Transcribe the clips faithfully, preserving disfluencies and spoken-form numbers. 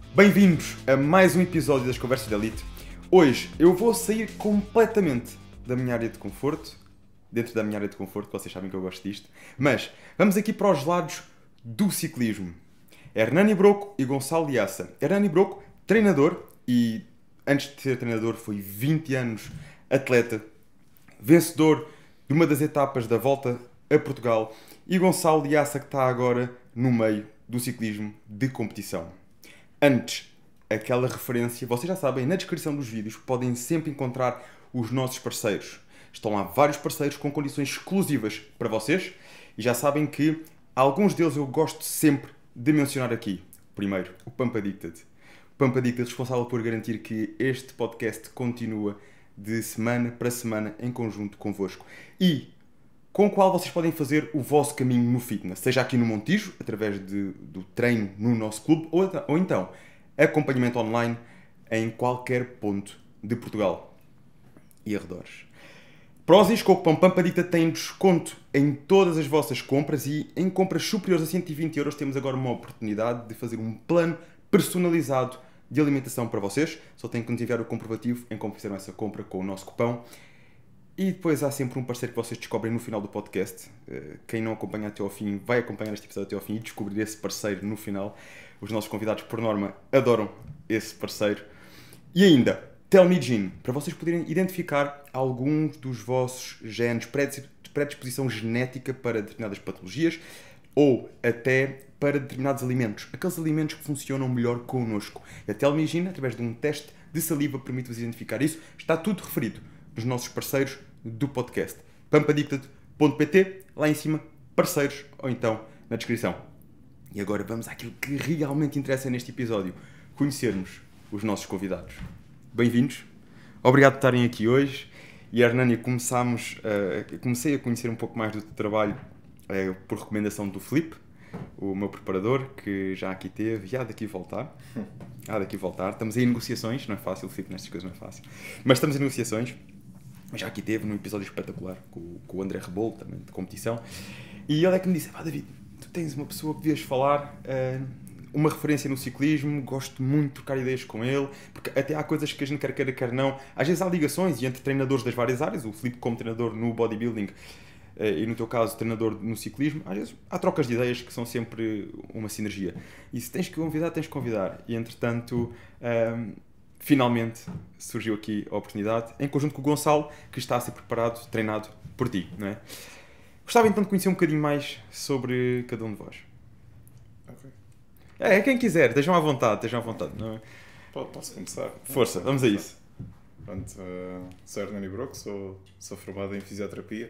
Bem-vindos a mais um episódio das Conversas de Elite. Hoje eu vou sair completamente da minha área de conforto, dentro da minha área de conforto, vocês sabem que eu gosto disto, mas vamos aqui para os lados do ciclismo. Hernani Broco e Gonçalo Iassa. Hernani Broco, treinador, e antes de ser treinador foi vinte anos atleta, vencedor de uma das etapas da Volta a Portugal, e Gonçalo Iassa que está agora no meio do ciclismo de competição. Antes, aquela referência, vocês já sabem, na descrição dos vídeos podem sempre encontrar os nossos parceiros. Estão lá vários parceiros com condições exclusivas para vocês e já sabem que alguns deles eu gosto sempre de mencionar aqui. Primeiro, o Pump Addicted. O Pump Addicted é responsável por garantir que este podcast continua de semana para semana em conjunto convosco e com o qual vocês podem fazer o vosso caminho no fitness, seja aqui no Montijo, através de, do treino no nosso clube, ou, ou então acompanhamento online em qualquer ponto de Portugal e arredores. Prozis com o cupom PAMPADICTA têm desconto em todas as vossas compras e em compras superiores a cento e vinte euros temos agora uma oportunidade de fazer um plano personalizado de alimentação para vocês. Só têm que nos enviar o comprovativo em como fizeram essa compra com o nosso cupom. E depois há sempre um parceiro que vocês descobrem no final do podcast. Quem não acompanha até ao fim vai acompanhar este episódio até ao fim e descobrir esse parceiro no final. Os nossos convidados, por norma, adoram esse parceiro. E ainda, Tell Me Gene, para vocês poderem identificar alguns dos vossos genes, predisposição genética para determinadas patologias ou até para determinados alimentos. Aqueles alimentos que funcionam melhor connosco. E a Tell Me Gene, através de um teste de saliva, permite-vos identificar isso. Está tudo referido nos nossos parceiros do podcast. pump addicted ponto pt, lá em cima, parceiros, ou então na descrição. E agora vamos àquilo que realmente interessa neste episódio, conhecermos os nossos convidados. Bem-vindos, obrigado por estarem aqui hoje. E Hernani, começámos, uh, comecei a conhecer um pouco mais do teu trabalho uh, por recomendação do Filipe, o meu preparador, que já aqui teve e há daqui voltar. Há daqui voltar. Estamos aí em negociações, não é fácil, Filipe, nestas coisas não é fácil. Mas estamos em negociações. Já aqui teve num episódio espetacular com, com o André Rebolo, também de competição, e ele é que me disse: ah, David, tu tens uma pessoa que devias falar, uh, uma referência no ciclismo, gosto muito de trocar ideias com ele, porque até há coisas que a gente quer queira, quer não, às vezes há ligações e entre treinadores das várias áreas, o Filipe como treinador no bodybuilding uh, e no teu caso treinador no ciclismo, às vezes há trocas de ideias que são sempre uma sinergia, e se tens que convidar, tens que convidar, e entretanto... Um, Finalmente surgiu aqui a oportunidade, em conjunto com o Gonçalo, que está a ser preparado, treinado por ti, não é? Gostava então de conhecer um bocadinho mais sobre cada um de vós. Ok. É, quem quiser, estejam à vontade, estejam à vontade. Não é? Posso começar? Força, vamos a isso. Pronto, uh, sou Hernani Broco, sou, sou formado em fisioterapia.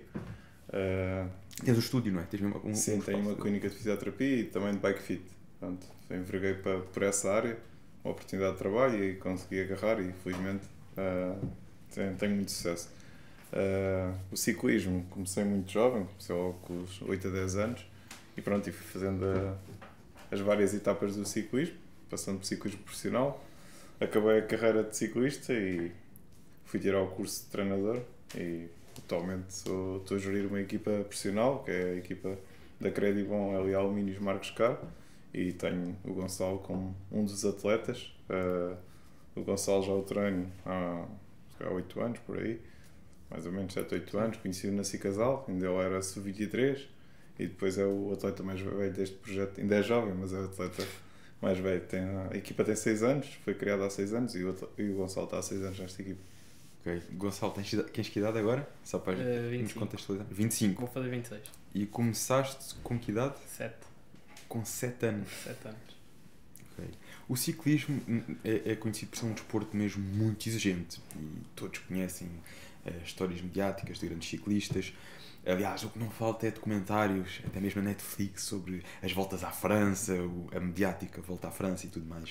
Uh, Tens o estúdio, não é? Tens uma, um, sim, um tenho uma clínica de fisioterapia e também de bike fit. Pronto, enverguei para, por essa área, uma oportunidade de trabalho e consegui agarrar e felizmente uh, tenho, tenho muito sucesso. Uh, o ciclismo, comecei muito jovem, comecei logo com os oito a dez anos e pronto, e fui fazendo a, as várias etapas do ciclismo, passando por ciclismo profissional. Acabei a carreira de ciclista e fui tirar o curso de treinador e atualmente sou, estou a gerir uma equipa profissional, que é a equipa da Credibon L A Alumínios Marcos Car, e tenho o Gonçalo como um dos atletas. Uh, o Gonçalo já o treino há oito anos, por aí, mais ou menos sete, oito anos, conheci-o na Cicasal, ainda ele era sub vinte e três e depois é o atleta mais velho deste projeto, ainda é jovem, mas é o atleta mais velho. Tem, a equipa tem seis anos, foi criada há seis anos e o, e o Gonçalo está há seis anos nesta equipa. Ok, Gonçalo, tens, tens que idade agora? Só para uh, nos contextualizar. vinte e cinco. Vou fazer vinte e seis. E começaste com que idade? sete. Com sete anos? sete anos. Okay. O ciclismo é, é conhecido por ser um desporto mesmo muito exigente e todos conhecem uh, histórias mediáticas de grandes ciclistas. Aliás, o que não falta é documentários, até mesmo na Netflix, sobre as voltas à França, a mediática volta à França e tudo mais.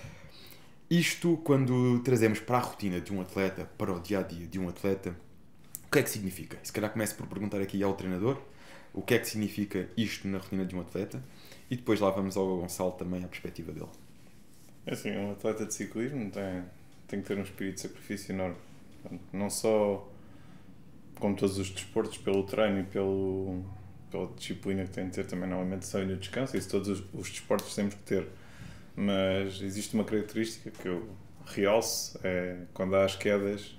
Isto, quando trazemos para a rotina de um atleta, para o dia-a-dia de um atleta, o que é que significa? Se calhar começo por perguntar aqui ao treinador o que é que significa isto na rotina de um atleta e depois lá vamos ao Gonçalo também, à perspectiva dele. É assim, um atleta de ciclismo tem, tem que ter um espírito de sacrifício enorme. Não só, como todos os desportos, pelo treino e pelo, pela disciplina que tem de ter também na alimentação e no descanso, isso todos os, os desportos temos que ter. mas existe uma característica que eu realço, é quando há as quedas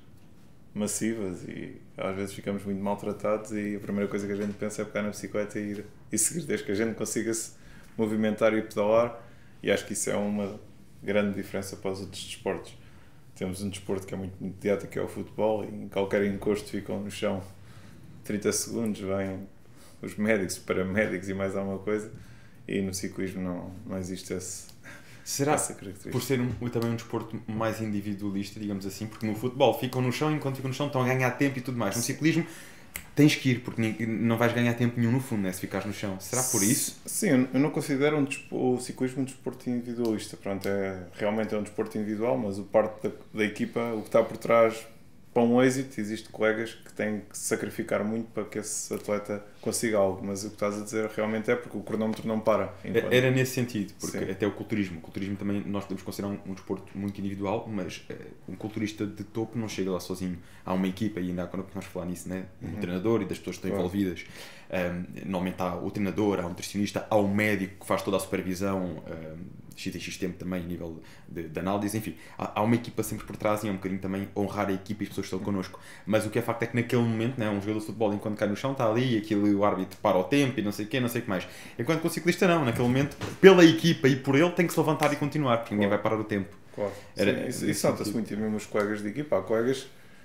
massivas e às vezes ficamos muito maltratados e a primeira coisa que a gente pensa é pegar na bicicleta e ir e seguir, desde que a gente consiga se movimentar e pedalar, e acho que isso é uma grande diferença para os outros desportos. Temos um desporto que é muito imediato, que é o futebol, e em qualquer encosto ficam no chão trinta segundos, vêm os médicos, os paramédicos e mais alguma coisa, e no ciclismo não, não existe esse, Será essa característica. por ser um, também um desporto mais individualista, digamos assim, porque no futebol ficam no chão, enquanto ficam no chão estão a ganhar tempo e tudo mais. No ciclismo tens que ir, porque não vais ganhar tempo nenhum no fundo, né, se ficares no chão. Será por isso? Sim, eu não considero um o ciclismo um desporto individualista. Pronto, é, realmente é um desporto individual, mas o parte da, da equipa, o que está por trás para um êxito, existe colegas que têm que sacrificar muito para que esse atleta consiga algo, mas o que estás a dizer realmente é porque o cronómetro não para. Enquanto... Era nesse sentido, porque Sim. até o culturismo, o culturismo também nós podemos considerar um, um desporto muito individual, mas uh, um culturista de topo não chega lá sozinho. Há uma equipa, e ainda há quando nós falar nisso, né? Um uhum. treinador e das pessoas que estão claro. envolvidas. Um, normalmente há o treinador, há um nutricionista, há o médico que faz toda a supervisão, um, X em X tempo também, a nível de, de análise, enfim, há, há uma equipa sempre por trás e é um bocadinho também honrar a equipa e as pessoas que estão connosco. Mas o que é facto é que naquele momento, né, um jogador de futebol, enquanto cai no chão, está ali e aquilo, o árbitro para o tempo e não sei o quê, não sei o que mais. Enquanto que o ciclista não, naquele momento, pela equipa e por ele, tem que se levantar e continuar, porque ninguém claro. vai parar o tempo. Claro. Era, Sim, isso isso nota-se muito, e mesmo os colegas de equipa, há colegas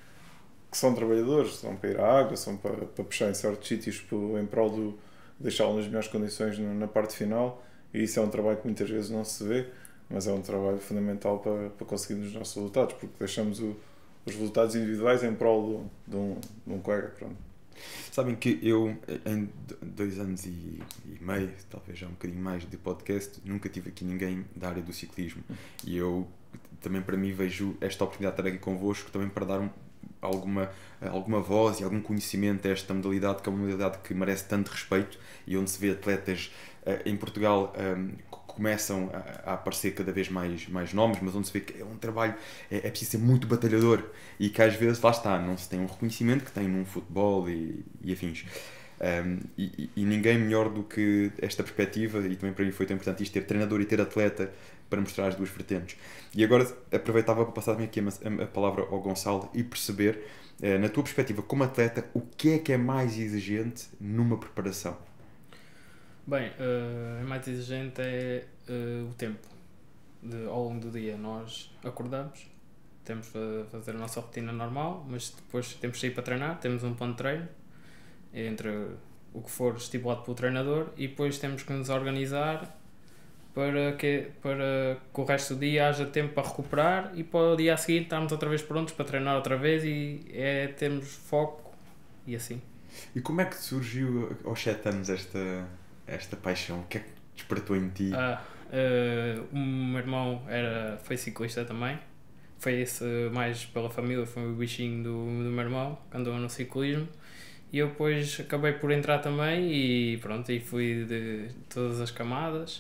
que são trabalhadores, são para ir à água, são para, para puxar em certos sítios em prol do deixá-lo nas melhores condições na parte final, e isso é um trabalho que muitas vezes não se vê, mas é um trabalho fundamental para, para conseguirmos os nossos resultados, porque deixamos o, os resultados individuais em prol de, de, um, de um colega. Pronto. Sabem que eu, em dois anos e, e meio, talvez já um bocadinho mais de podcast, nunca tive aqui ninguém da área do ciclismo, e eu também, para mim, vejo esta oportunidade de estar aqui convosco também para dar um, alguma, alguma voz e algum conhecimento a esta modalidade, que é uma modalidade que merece tanto respeito e onde se vê atletas uh, em Portugal um, começam a, a aparecer cada vez mais, mais nomes, mas onde se vê que é um trabalho, é, é preciso ser muito batalhador e que às vezes, lá está, não se tem um reconhecimento que tem num futebol e, e afins. Um, e, e ninguém melhor do que esta perspectiva, e também para mim foi tão importante isto, ter treinador e ter atleta para mostrar as duas vertentes. E agora aproveitava para passar aqui a, a palavra ao Gonçalo e perceber, uh, na tua perspectiva como atleta, o que é que é mais exigente numa preparação? Bem, uh, o mais exigente é uh, o tempo. De, ao longo do dia nós acordamos, temos a fazer a nossa rotina normal, mas depois temos que sair para treinar, temos um plano de treino, entre o que for estipulado pelo treinador, e depois temos que nos organizar para que, para que o resto do dia haja tempo para recuperar e para o dia a seguir estarmos outra vez prontos para treinar outra vez e é termos foco e assim. E como é que surgiu aos sete anos esta, esta paixão? O que é que despertou em ti? Ah, uh, o meu irmão era, foi ciclista também, foi esse mais pela família, foi o bichinho do, do meu irmão que andou no ciclismo. E eu depois acabei por entrar também e pronto, e fui de todas as camadas,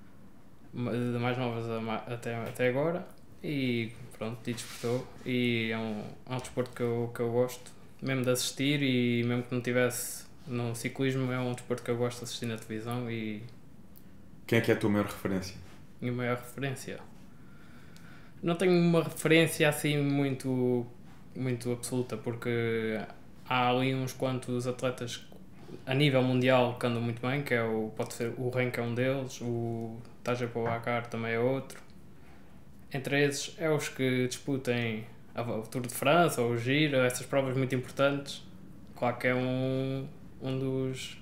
de mais novas até, até agora, e pronto, e despertou. E é um, é um desporto que eu, que eu gosto, mesmo de assistir, e mesmo que não tivesse no ciclismo, é um desporto que eu gosto de assistir na televisão. E quem é que é a tua maior referência? Minha maior referência? Não tenho uma referência assim muito, muito absoluta, porque há ali uns quantos atletas a nível mundial que andam muito bem, que é o, pode ser o Renko é um deles, o Tadej Pogacar também é outro. Entre esses é os que disputem a, o Tour de França ou o Giro, essas provas muito importantes. Claro que é um, um dos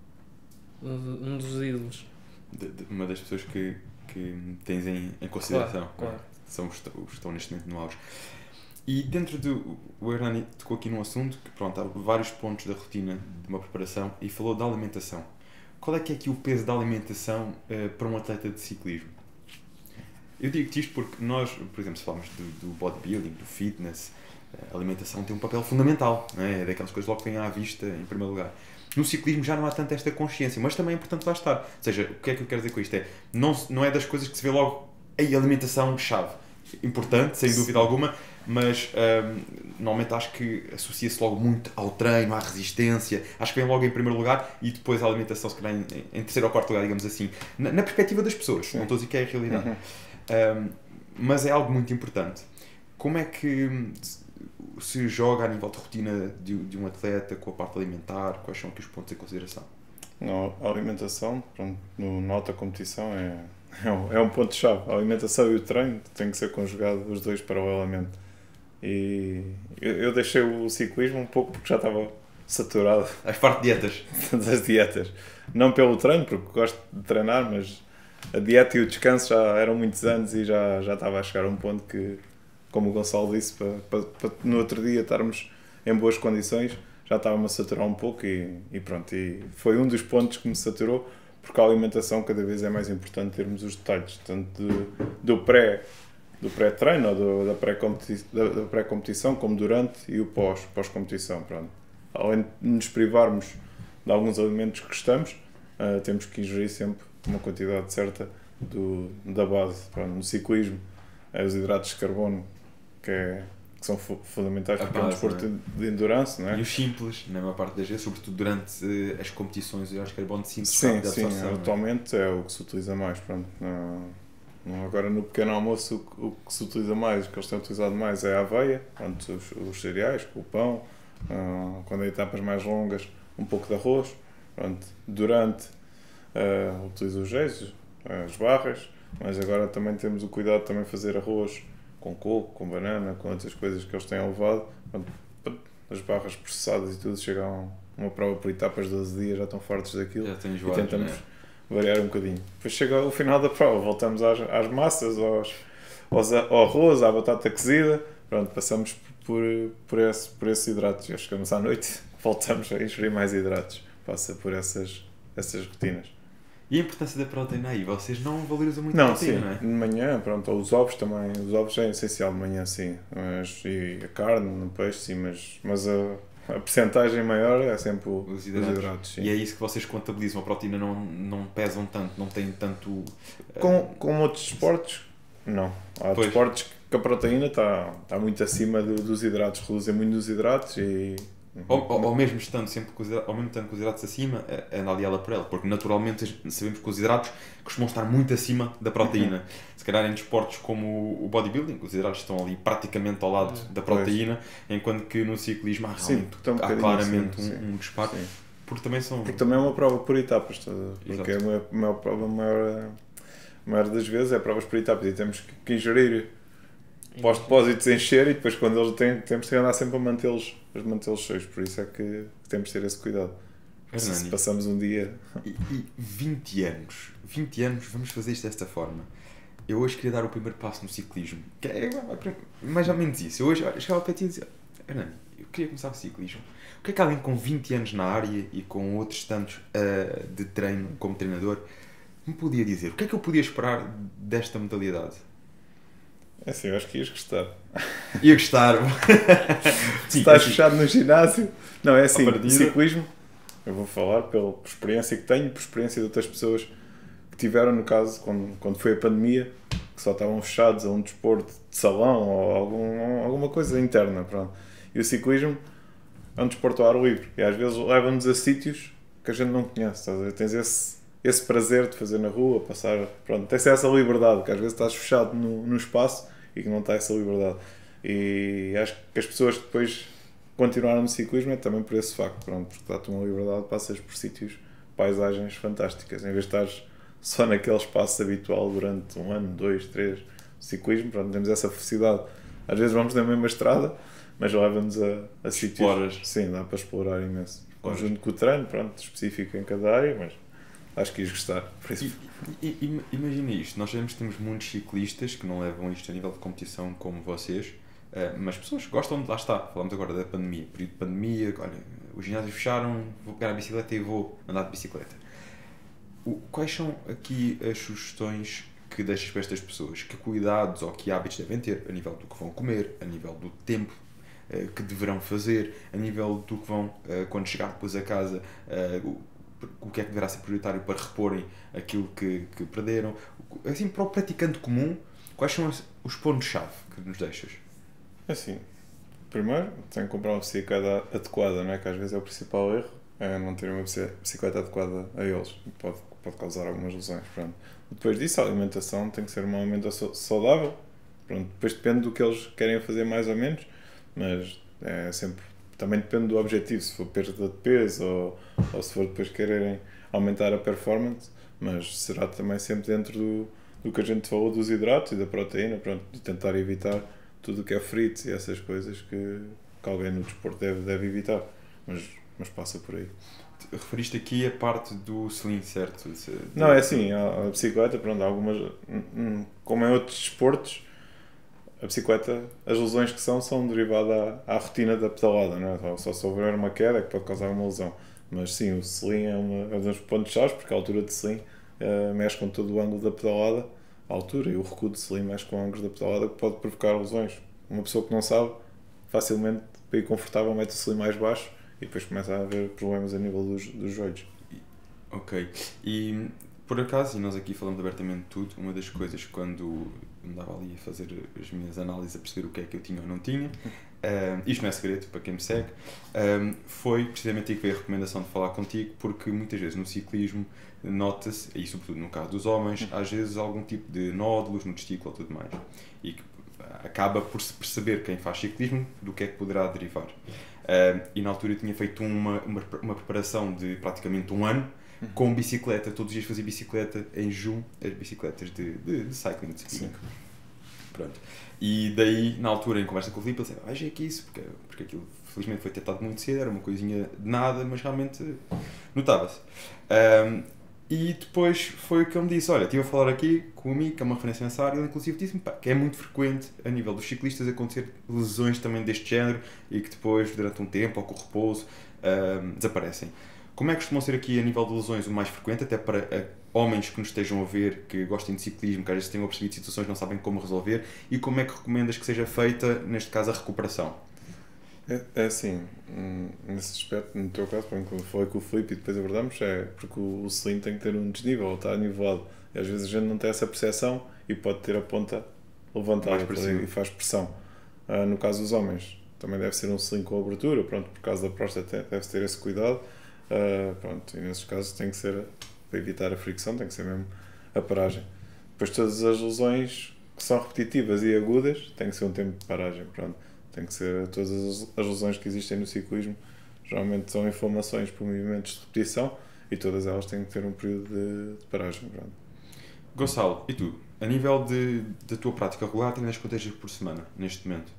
um dos ídolos. De, de, uma das pessoas que, que tens em, em consideração. Claro, claro. Né? São os que estão neste momento no auge. E dentro do... O Hernani tocou aqui num assunto que, pronto, há vários pontos da rotina de uma preparação e falou da alimentação. Qual é que é aqui o peso da alimentação uh, para um atleta de ciclismo? Eu digo-te isto porque nós, por exemplo, se falamos do, do bodybuilding, do fitness, a alimentação tem um papel fundamental, não é? É daquelas coisas logo que vêm à vista em primeiro lugar. No ciclismo já não há tanta esta consciência, mas também é importante lá estar. Ou seja, o que é que eu quero dizer com isto? É, não, não é das coisas que se vê logo a alimentação chave. Importante, sem dúvida alguma, mas um, normalmente acho que associa-se logo muito ao treino, à resistência, acho que vem logo em primeiro lugar e depois a alimentação se calhar em, em terceiro ou quarto lugar, digamos assim, na, na perspectiva das pessoas. Sim. Não estou a dizer que é a realidade. Uhum. Um, mas é algo muito importante. Como é que se joga a nível de rotina de, de um atleta com a parte alimentar? Quais são aqui os pontos em consideração? Não, a alimentação, pronto, no, na alta competição é, é, um, é um ponto-chave. A alimentação e o treino têm que ser conjugados os dois paralelamente. E eu, eu deixei o ciclismo um pouco porque já estava saturado. As parte de dietas. Das dietas. Não pelo treino, porque gosto de treinar, mas a dieta e o descanso já eram muitos anos e já, já estava a chegar a um ponto que, como o Gonçalo disse, para, para, para no outro dia estarmos em boas condições, já estava-me a saturar um pouco e, e pronto. E foi um dos pontos que me saturou, porque a alimentação cada vez é mais importante termos os detalhes, tanto do, do pré do pré-treino ou do, da pré-competição, da, da pré-competição, como durante e o pós, pós-competição. Pronto. Além de nos privarmos de alguns alimentos que gostamos, uh, temos que ingerir sempre uma quantidade certa do, da base. Pronto. No ciclismo, é os hidratos de carbono, que, é, que são fu fundamentais A porque base, é um desporto não é? de endurance, não é? E os simples, na maior parte das vezes, sobretudo durante uh, as competições, os hidratos de carbono simples. Sim, sim, atualmente é? é o que se utiliza mais. Pronto. Não, não, agora no pequeno almoço o, o que se utiliza mais, o que eles têm utilizado mais é a aveia, pronto, os, os cereais, o pão, uh, quando há etapas mais longas, um pouco de arroz. Pronto. Durante uh, utilizo os géis, as barras, mas agora também temos o cuidado de também fazer arroz com coco, com banana, com outras coisas que eles têm levado. Pronto, as barras processadas e tudo chegam a uma prova por etapas de doze dias, já estão fartos daquilo já e enjoado, tentamos né? variar um bocadinho. Depois chega ao final da prova, voltamos às, às massas, aos, aos, ao arroz, à batata cozida, pronto, passamos por, por, esse, por esses hidratos. Já chegamos à noite, voltamos a ingerir mais hidratos. Passa por essas, essas rotinas. E a importância da proteína aí? Vocês não valorizam muito não, a proteína, sim, não é? De manhã, pronto, os ovos também, os ovos é essencial de manhã, sim, mas, e a carne, no peixe, sim, mas, mas a, a percentagem maior é sempre o, Os hidratos. os hidratos, sim. E é isso que vocês contabilizam, a proteína não, não pesam tanto, não tem tanto... Uh... Com, com outros desportos, não. Há Pois. desportos que a proteína está, está muito acima do, dos hidratos, reduzem muito os hidratos e... Ou, ou, ou mesmo estando sempre com os hidratos, ao mesmo tempo com os hidratos acima, anda ali ela por ela, porque naturalmente sabemos que os hidratos costumam estar muito acima da proteína. Uhum. Se calhar em desportos como o bodybuilding, os hidratos estão ali praticamente ao lado uhum. da proteína, pois. Enquanto que no ciclismo há, sim, um há claramente assim, um, um disparo, sim. Porque também são... Porque também é uma prova por etapas, porque Exato. é a maior prova, a maior, a maior das vezes é provas por etapas e temos que, que ingerir para os depósitos encher e depois quando eles têm, temos que andar sempre a mantê-los a mantê-los cheios, por isso é que temos de ter esse cuidado. Se, se passamos um dia... E, e vinte anos, vinte anos, vamos fazer isto desta forma. Eu hoje queria dar o primeiro passo no ciclismo, que é mais ou menos isso. Eu hoje chegava para ti e dizia, Hernani, eu queria começar o ciclismo. O que é que alguém com vinte anos na área e com outros tantos uh, de treino como treinador me podia dizer? O que é que eu podia esperar desta modalidade? É assim, eu acho que ias gostar. Ia gostar. Se estás assim, fechado no ginásio... Não, é assim, o ciclismo, eu vou falar pela por experiência que tenho, por experiência de outras pessoas que tiveram, no caso, quando, quando foi a pandemia, que só estavam fechados a um desporto de salão ou algum, alguma coisa interna, pronto. E o ciclismo é um desporto ao ar livre e às vezes leva-nos a sítios que a gente não conhece, estás a ver? Tens esse... esse prazer de fazer na rua, passar, pronto, tem-se essa liberdade, que às vezes estás fechado no, no espaço e que não está essa liberdade. E acho que as pessoas que depois continuaram no ciclismo é também por esse facto, pronto, porque dá-te uma liberdade, passas por sítios, paisagens fantásticas, em vez de estares só naquele espaço habitual durante um ano, dois, três, ciclismo, pronto, temos essa felicidade. Às vezes vamos na mesma estrada, mas leva-nos a, a sítios... Exploras. Sim, dá para explorar imenso. Conjunto com o treino, pronto, específico em cada área, mas... acho que ias gostar. Por isso. I, I, imagina isto, nós sabemos que temos muitos ciclistas que não levam isto a nível de competição como vocês, uh, mas pessoas que gostam de, lá está, falamos agora da pandemia, período de pandemia, olha, os ginásios fecharam, vou pegar a bicicleta e vou andar de bicicleta. O, quais são aqui as sugestões que deixas para estas pessoas? Que cuidados ou que hábitos devem ter a nível do que vão comer, a nível do tempo uh, que deverão fazer, a nível do que vão, uh, quando chegar depois a casa, uh, o que é que deverá ser prioritário para reporem aquilo que, que perderam. Assim, para o praticante comum, quais são os pontos-chave que nos deixas? Assim, primeiro, tem que comprar uma bicicleta adequada, não é? Que às vezes é o principal erro, é não ter uma bicicleta adequada a eles. Pode, pode causar algumas lesões. Pronto. Depois disso, a alimentação tem que ser uma alimentação saudável. Pronto. Depois depende do que eles querem fazer mais ou menos, mas é sempre, também depende do objetivo, se for perda de peso ou, ou se for depois quererem aumentar a performance, mas será também sempre dentro do, do que a gente falou dos hidratos e da proteína, pronto, de tentar evitar tudo o que é fritos e essas coisas que, que alguém no desporto deve, deve evitar, mas, mas passa por aí. Referiste aqui a parte do sling, certo? Se- Não, é assim, a, a bicicleta, pronto, algumas, hum, hum, como em outros desportos, a bicicleta, as lesões que são, são derivadas à, à rotina da pedalada, não é? Só, só se houver uma queda é que pode causar uma lesão. Mas sim, o sling é, uma, é um dos pontos-chave, porque a altura de sling uh, mexe com todo o ângulo da pedalada, a altura e o recuo de sling mexe com ângulos da pedalada, que pode provocar lesões. Uma pessoa que não sabe, facilmente, para ir confortável, mete o sling mais baixo e depois começa a haver problemas a nível dos, dos joelhos. Ok. E por acaso, e nós aqui falamos abertamente de tudo, uma das coisas quando andava ali a fazer as minhas análises, a perceber o que é que eu tinha ou não tinha, uh, isto não é segredo para quem me segue, um, foi precisamente aí que veio a recomendação de falar contigo, porque muitas vezes no ciclismo nota-se, e sobretudo no caso dos homens, às vezes algum tipo de nódulos no testículo e tudo mais, e que acaba por se perceber quem faz ciclismo do que é que poderá derivar. Uh, e na altura eu tinha feito uma, uma, uma preparação de praticamente um ano, com bicicleta, todos os dias fazia bicicleta em junho, as bicicletas de, de, de cycling, de speeding. Pronto. E daí, na altura, em conversa com o Filipe, ele disse, veja que isso, porque, porque aquilo felizmente foi tentado muito cedo, era uma coisinha de nada, mas realmente notava-se. Um, e depois foi o que ele me disse, olha, estive a falar aqui com um amigo, que é uma referência nessa área, ele inclusive disse-me pá, que é muito frequente, a nível dos ciclistas, acontecer lesões também deste género, e que depois, durante um tempo, ou com o repouso, um, desaparecem. Como é que costumam ser aqui a nível de lesões o mais frequente, até para uh, homens que nos estejam a ver, que gostem de ciclismo, que às vezes tenham percebido situações e não sabem como resolver, e como é que recomendas que seja feita, neste caso, a recuperação? É, é assim, nesse aspecto, no teu caso, quando falei com o Filipe e depois abordamos, é porque o, o sling tem que ter um desnível, ou está nivelado. E às vezes a gente não tem essa percepção e pode ter a ponta levantada e faz pressão. Uh, no caso dos homens, também deve ser um sling com abertura, pronto, por causa da próstata deve-se ter esse cuidado. Uh, pronto, e nesses casos tem que ser, para evitar a fricção, tem que ser mesmo a paragem. Depois todas as lesões que são repetitivas e agudas, tem que ser um tempo de paragem, pronto. Tem que ser todas as, as lesões que existem no ciclismo, geralmente são inflamações por movimentos de repetição e todas elas têm que ter um período de, de paragem, pronto. Gonçalo, e tu? A nível de, da tua prática regular, tens quantas vezes por semana, neste momento?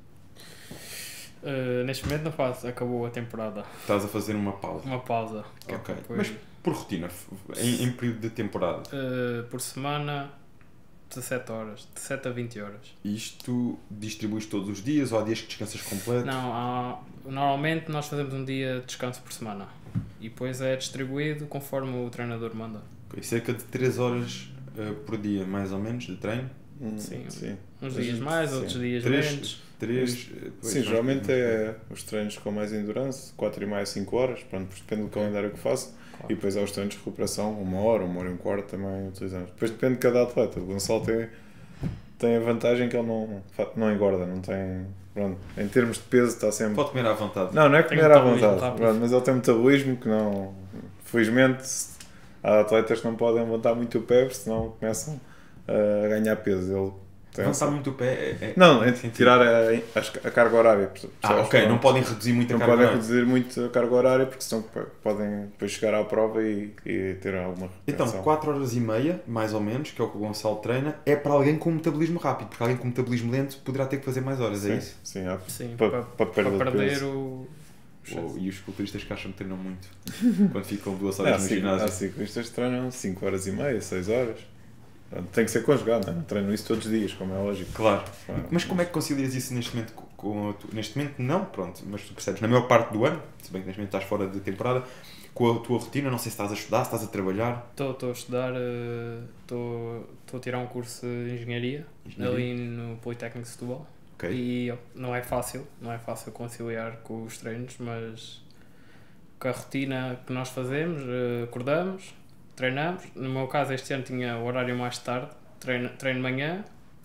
Uh, neste momento não faço, acabou a temporada. Estás a fazer uma pausa? Uma pausa. Ok, É depois, mas por rotina, em, em período de temporada? uh, por semana, dezassete horas, de sete a vinte horas. Isto distribuis todos os dias ou há dias que descansas completo? Não, há, normalmente nós fazemos um dia de descanso por semana e depois é distribuído conforme o treinador manda. Okay, cerca de três horas uh, por dia, mais ou menos, de treino? Hum, sim. sim. Uns Mas, dias mais, sim. outros dias Três- menos. Três, Sim, geralmente é os treinos com mais endurance, quatro e meia a cinco horas, pronto, depende do calendário que faço. Claro. E depois há os treinos de recuperação, uma hora, uma hora e um quarto também utilizamos. Depois depende de cada atleta. O Gonçalo tem, tem a vantagem que ele não, não engorda, não tem. Pronto, em termos de peso está sempre. Pode comer à vontade. Não, não é Tem comer à metabolismo vontade, rápido. pronto, mas ele tem metabolismo que não. Felizmente há atletas que não podem levantar muito o pé, senão começam a ganhar peso. Ele tem Avançar essa- muito o pé é... é Não, é sentido. tirar a, a, a carga horária. percebes? Ah, ok, não podem reduzir muito a Não carga podem horária. reduzir muito a carga horária porque senão p- podem depois chegar à prova e, e ter alguma Então, retenção. quatro horas e meia, mais ou menos, que é o que o Gonçalo treina, é para alguém com metabolismo rápido, porque alguém com metabolismo lento poderá ter que fazer mais horas, sim, é isso? Sim, há, Sim, para, para, para, para perda de perder peso. o. Ou- e os culturistas que acham que treinam muito, quando ficam duas Não, horas há no cic- ginásio. há ciclistas que treinam cinco horas e meia, seis horas. Portanto, tem que ser conjugado, não é? Não treino isso todos os dias, como é lógico. Claro. Claro. Mas como é que concilias isso neste momento com, com a tu- neste momento não, pronto, mas tu percebes, na maior parte do ano, se bem que neste momento estás fora de temporada, com a tua rotina, não sei se estás a estudar, se estás a trabalhar. Estou a estudar, eh, estou estou a tirar um curso de engenharia, Engenharia. ali no Politécnico de Setúbal. Ok. E não é fácil, não é fácil conciliar com os treinos, mas com a rotina que nós fazemos, eh, acordamos, treinamos. No meu caso, este ano tinha o horário mais tarde, treino, treino de manhã,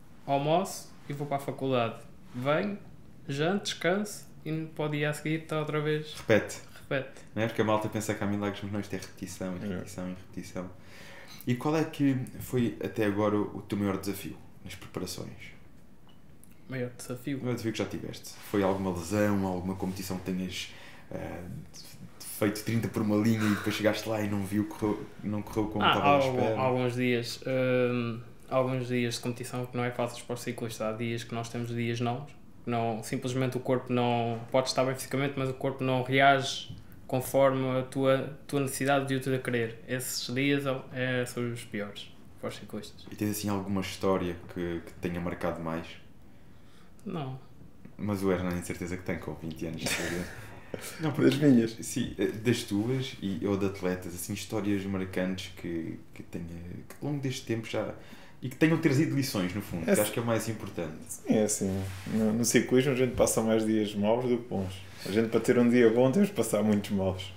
almoço e vou para a faculdade. Venho, janto, descanso e para o dia a seguir está outra vez, Repete, repete. não é? Porque a malta pensa que há milagres, mas não, isto é repetição, e É. repetição, e repetição. E qual é que foi até agora o teu maior desafio nas preparações? Maior desafio. O maior desafio que já tiveste? Foi alguma lesão, alguma competição que tenhas uh, feito trinta por uma linha e depois chegaste lá e não viu, correu, não correu como ah, estava à há, espera? há alguns dias, hum, alguns dias de competição que não é fácil para o ciclista. Há dias que nós temos dias não, não, simplesmente o corpo não pode estar bem fisicamente, mas o corpo não reage conforme a tua, tua necessidade de o ter a querer. Esses dias é, são os piores para os ciclistas. E tens assim alguma história que, que tenha marcado mais? Não. Mas o Hernani, de certeza que tem, com vinte anos de experiência. Não, das minhas. Sim, das tuas e, ou de atletas, assim, histórias marcantes que, que, tenha, que ao longo deste tempo já... E que tenham trazido lições, no fundo, é que acho que é o mais importante. Sim, é assim. No, no ciclismo a gente passa mais dias maus do que bons. A gente, para ter um dia bom, temos de passar muitos maus.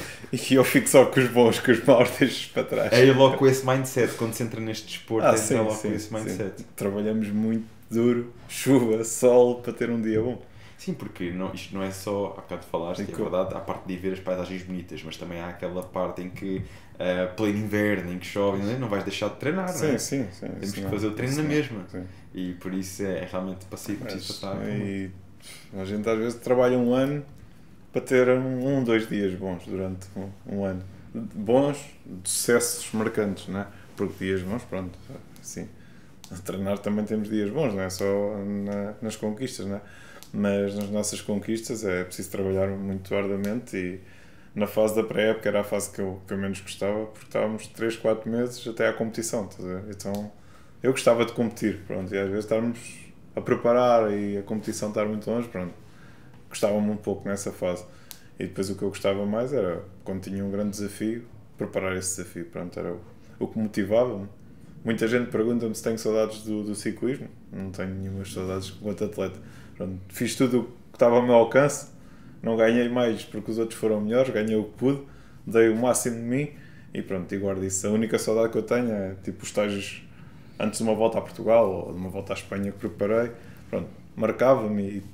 E eu fico só com os bons, com os maus deixo para trás. É logo com esse mindset, quando se entra neste desporto, ah, é sim, logo sim, com esse mindset. Sim. Trabalhamos muito duro, chuva, sol, para ter um dia bom. Sim, porque não, isto não é só, há bocado falaste, é verdade, há a parte de ir ver as paisagens bonitas, mas também há aquela parte em que, uh, pleno inverno, em que chove, não, é? Não vais deixar de treinar, sim, não é? Sim, sim. Temos sim, que fazer o treino sim, na mesma. Sim. E por isso é, é realmente preciso passar. E a gente às vezes trabalha um ano para ter um, um dois dias bons durante um, um ano. Bons, de sucessos marcantes, não é? Porque dias bons, pronto, sim. A treinar também temos dias bons, não é só na, nas conquistas, não é? Mas nas nossas conquistas é preciso trabalhar muito arduamente e na fase da pré-época era a fase que eu, que eu menos gostava, porque estávamos três, quatro meses até à competição, tá a ver? Então eu gostava de competir, pronto, e às vezes estarmos a preparar e a competição estar muito longe, pronto, gostava-me um pouco nessa fase. E depois o que eu gostava mais era, quando tinha um grande desafio, preparar esse desafio, pronto, era o, o que motivava-me. Muita gente pergunta-me se tenho saudades do, do ciclismo, não tenho nenhumas saudades enquanto atleta. Pronto, fiz tudo o que estava ao meu alcance, não ganhei mais porque os outros foram melhores, ganhei o que pude, dei o máximo de mim e pronto, e guardo isso. A única saudade que eu tenho é tipo os estágios antes de uma volta a Portugal ou de uma volta à Espanha que preparei, pronto, marcava-me e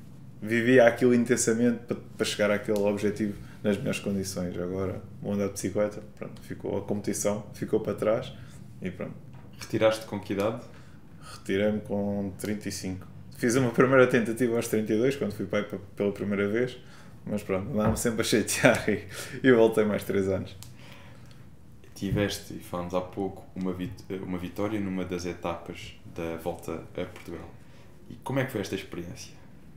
vivia aquilo intensamente para, para chegar àquele objetivo nas melhores condições. Agora, o andar de bicicleta, pronto, ficou a competição, ficou para trás e pronto. Retiraste com que idade? Retirei-me com trinta e cinco. Fiz uma primeira tentativa aos trinta e dois, quando fui pai pela primeira vez, mas pronto, andava-me sempre a chatear e, e voltei mais três anos. Tiveste, e falamos há pouco, uma, vit uma vitória numa das etapas da volta a Portugal. E como é que foi esta experiência?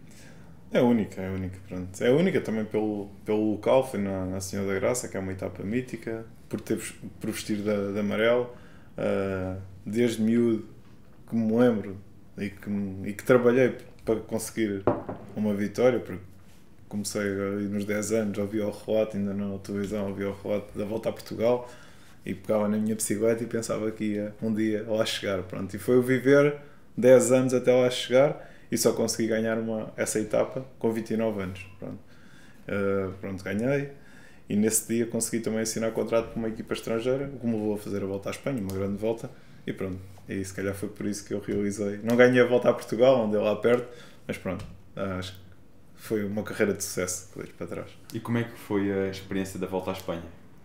É única, é única, pronto. É única também pelo, pelo local, foi na, na Senhora da Graça, que é uma etapa mítica, por, ter, por vestir de, de amarelo, uh, desde miúdo que me lembro e que, e que trabalhei para conseguir uma vitória, porque comecei ali nos dez anos, ouvia o relato, ainda na televisão, ouvia o relato da volta a Portugal e pegava na minha bicicleta e pensava que ia um dia lá chegar, pronto. E foi o viver dez anos até lá chegar e só consegui ganhar uma, essa etapa com vinte e nove anos, pronto. Uh, pronto, ganhei e nesse dia consegui também assinar contrato com uma equipa estrangeira, o que me levou a fazer a volta à Espanha, uma grande volta, e pronto. E se calhar foi por isso que eu realizei. Não ganhei a volta a Portugal, onde é lá perto, mas pronto, acho que foi uma carreira de sucesso que deixo para trás. E como é que foi a experiência da volta à Espanha?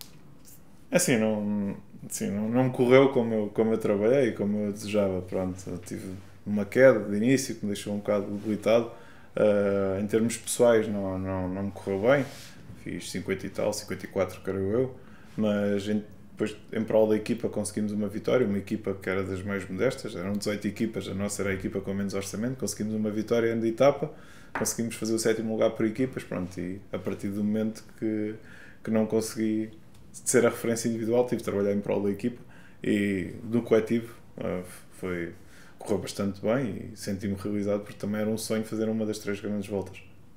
Assim, não, assim, não, não me correu como eu, como eu trabalhei e como eu desejava. Pronto, eu tive uma queda de início que me deixou um bocado debilitado. Uh, em termos pessoais não, não, não me correu bem. Fiz cinquenta e tal, cinquenta e quatro creio eu, mas em, depois em prol da equipa conseguimos uma vitória, uma equipa que era das mais modestas, eram dezoito equipas, a nossa era a equipa com menos orçamento, conseguimos uma vitória de etapa, conseguimos fazer o sétimo lugar por equipas, pronto, e a partir do momento que, que não consegui ser a referência individual, tive de trabalhar em prol da equipa e do coletivo, uh, foi, correu bastante bem e senti-me realizado porque também era um sonho fazer uma das três grandes voltas.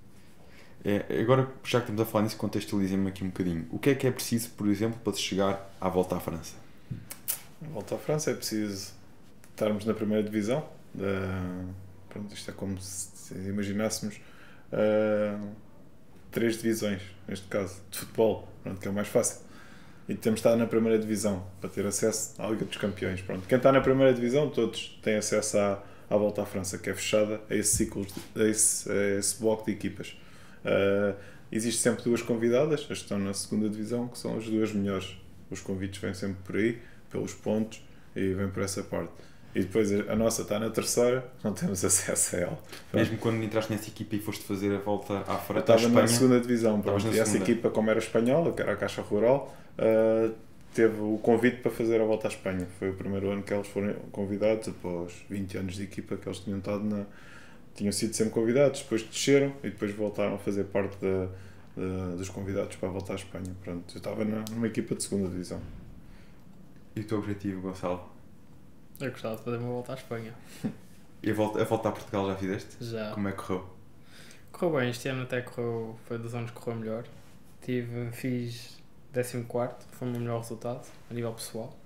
É, agora, já que estamos a falar nisso, contextualizem-me aqui um bocadinho. O que é que é preciso, por exemplo, para se chegar à volta à França? A volta à França é preciso estarmos na primeira divisão. Uh, pronto, isto é como se imaginássemos uh, três divisões, neste caso, de futebol, pronto, que é o mais fácil. E temos de estar na primeira divisão para ter acesso à Liga dos Campeões. Pronto, quem está na primeira divisão, todos têm acesso à, à volta à França, que é fechada a esse ciclo, a esse, a esse bloco de equipas. Uh, existe sempre duas convidadas, as que estão na segunda divisão, que são as duas melhores. Os convites vêm sempre por aí, pelos pontos e vem por essa parte. E depois a nossa está na terceira, não temos acesso a ela. Mesmo quando entraste nessa equipa e foste fazer a volta à Eu frente à estava Espanha... na segunda divisão, Estavas pronto. na E essa segunda. equipa, como era espanhola, que era a Caixa Rural, uh, teve o convite para fazer a volta à Espanha. Foi o primeiro ano que eles foram convidados, após vinte anos de equipa que eles tinham estado na... tinham sido sempre convidados, depois desceram e depois voltaram a fazer parte da, da, dos convidados para a volta à Espanha. Pronto, eu estava na, numa equipa de segunda divisão. E o teu objetivo, Gonçalo? Eu gostava de fazer uma volta à Espanha. E a volta, a volta a Portugal já fizeste? Já. Como é que correu? Correu bem, este ano até correu, foi dos anos que correu melhor. Tive, fiz décimo quarto, foi o meu melhor resultado a nível pessoal.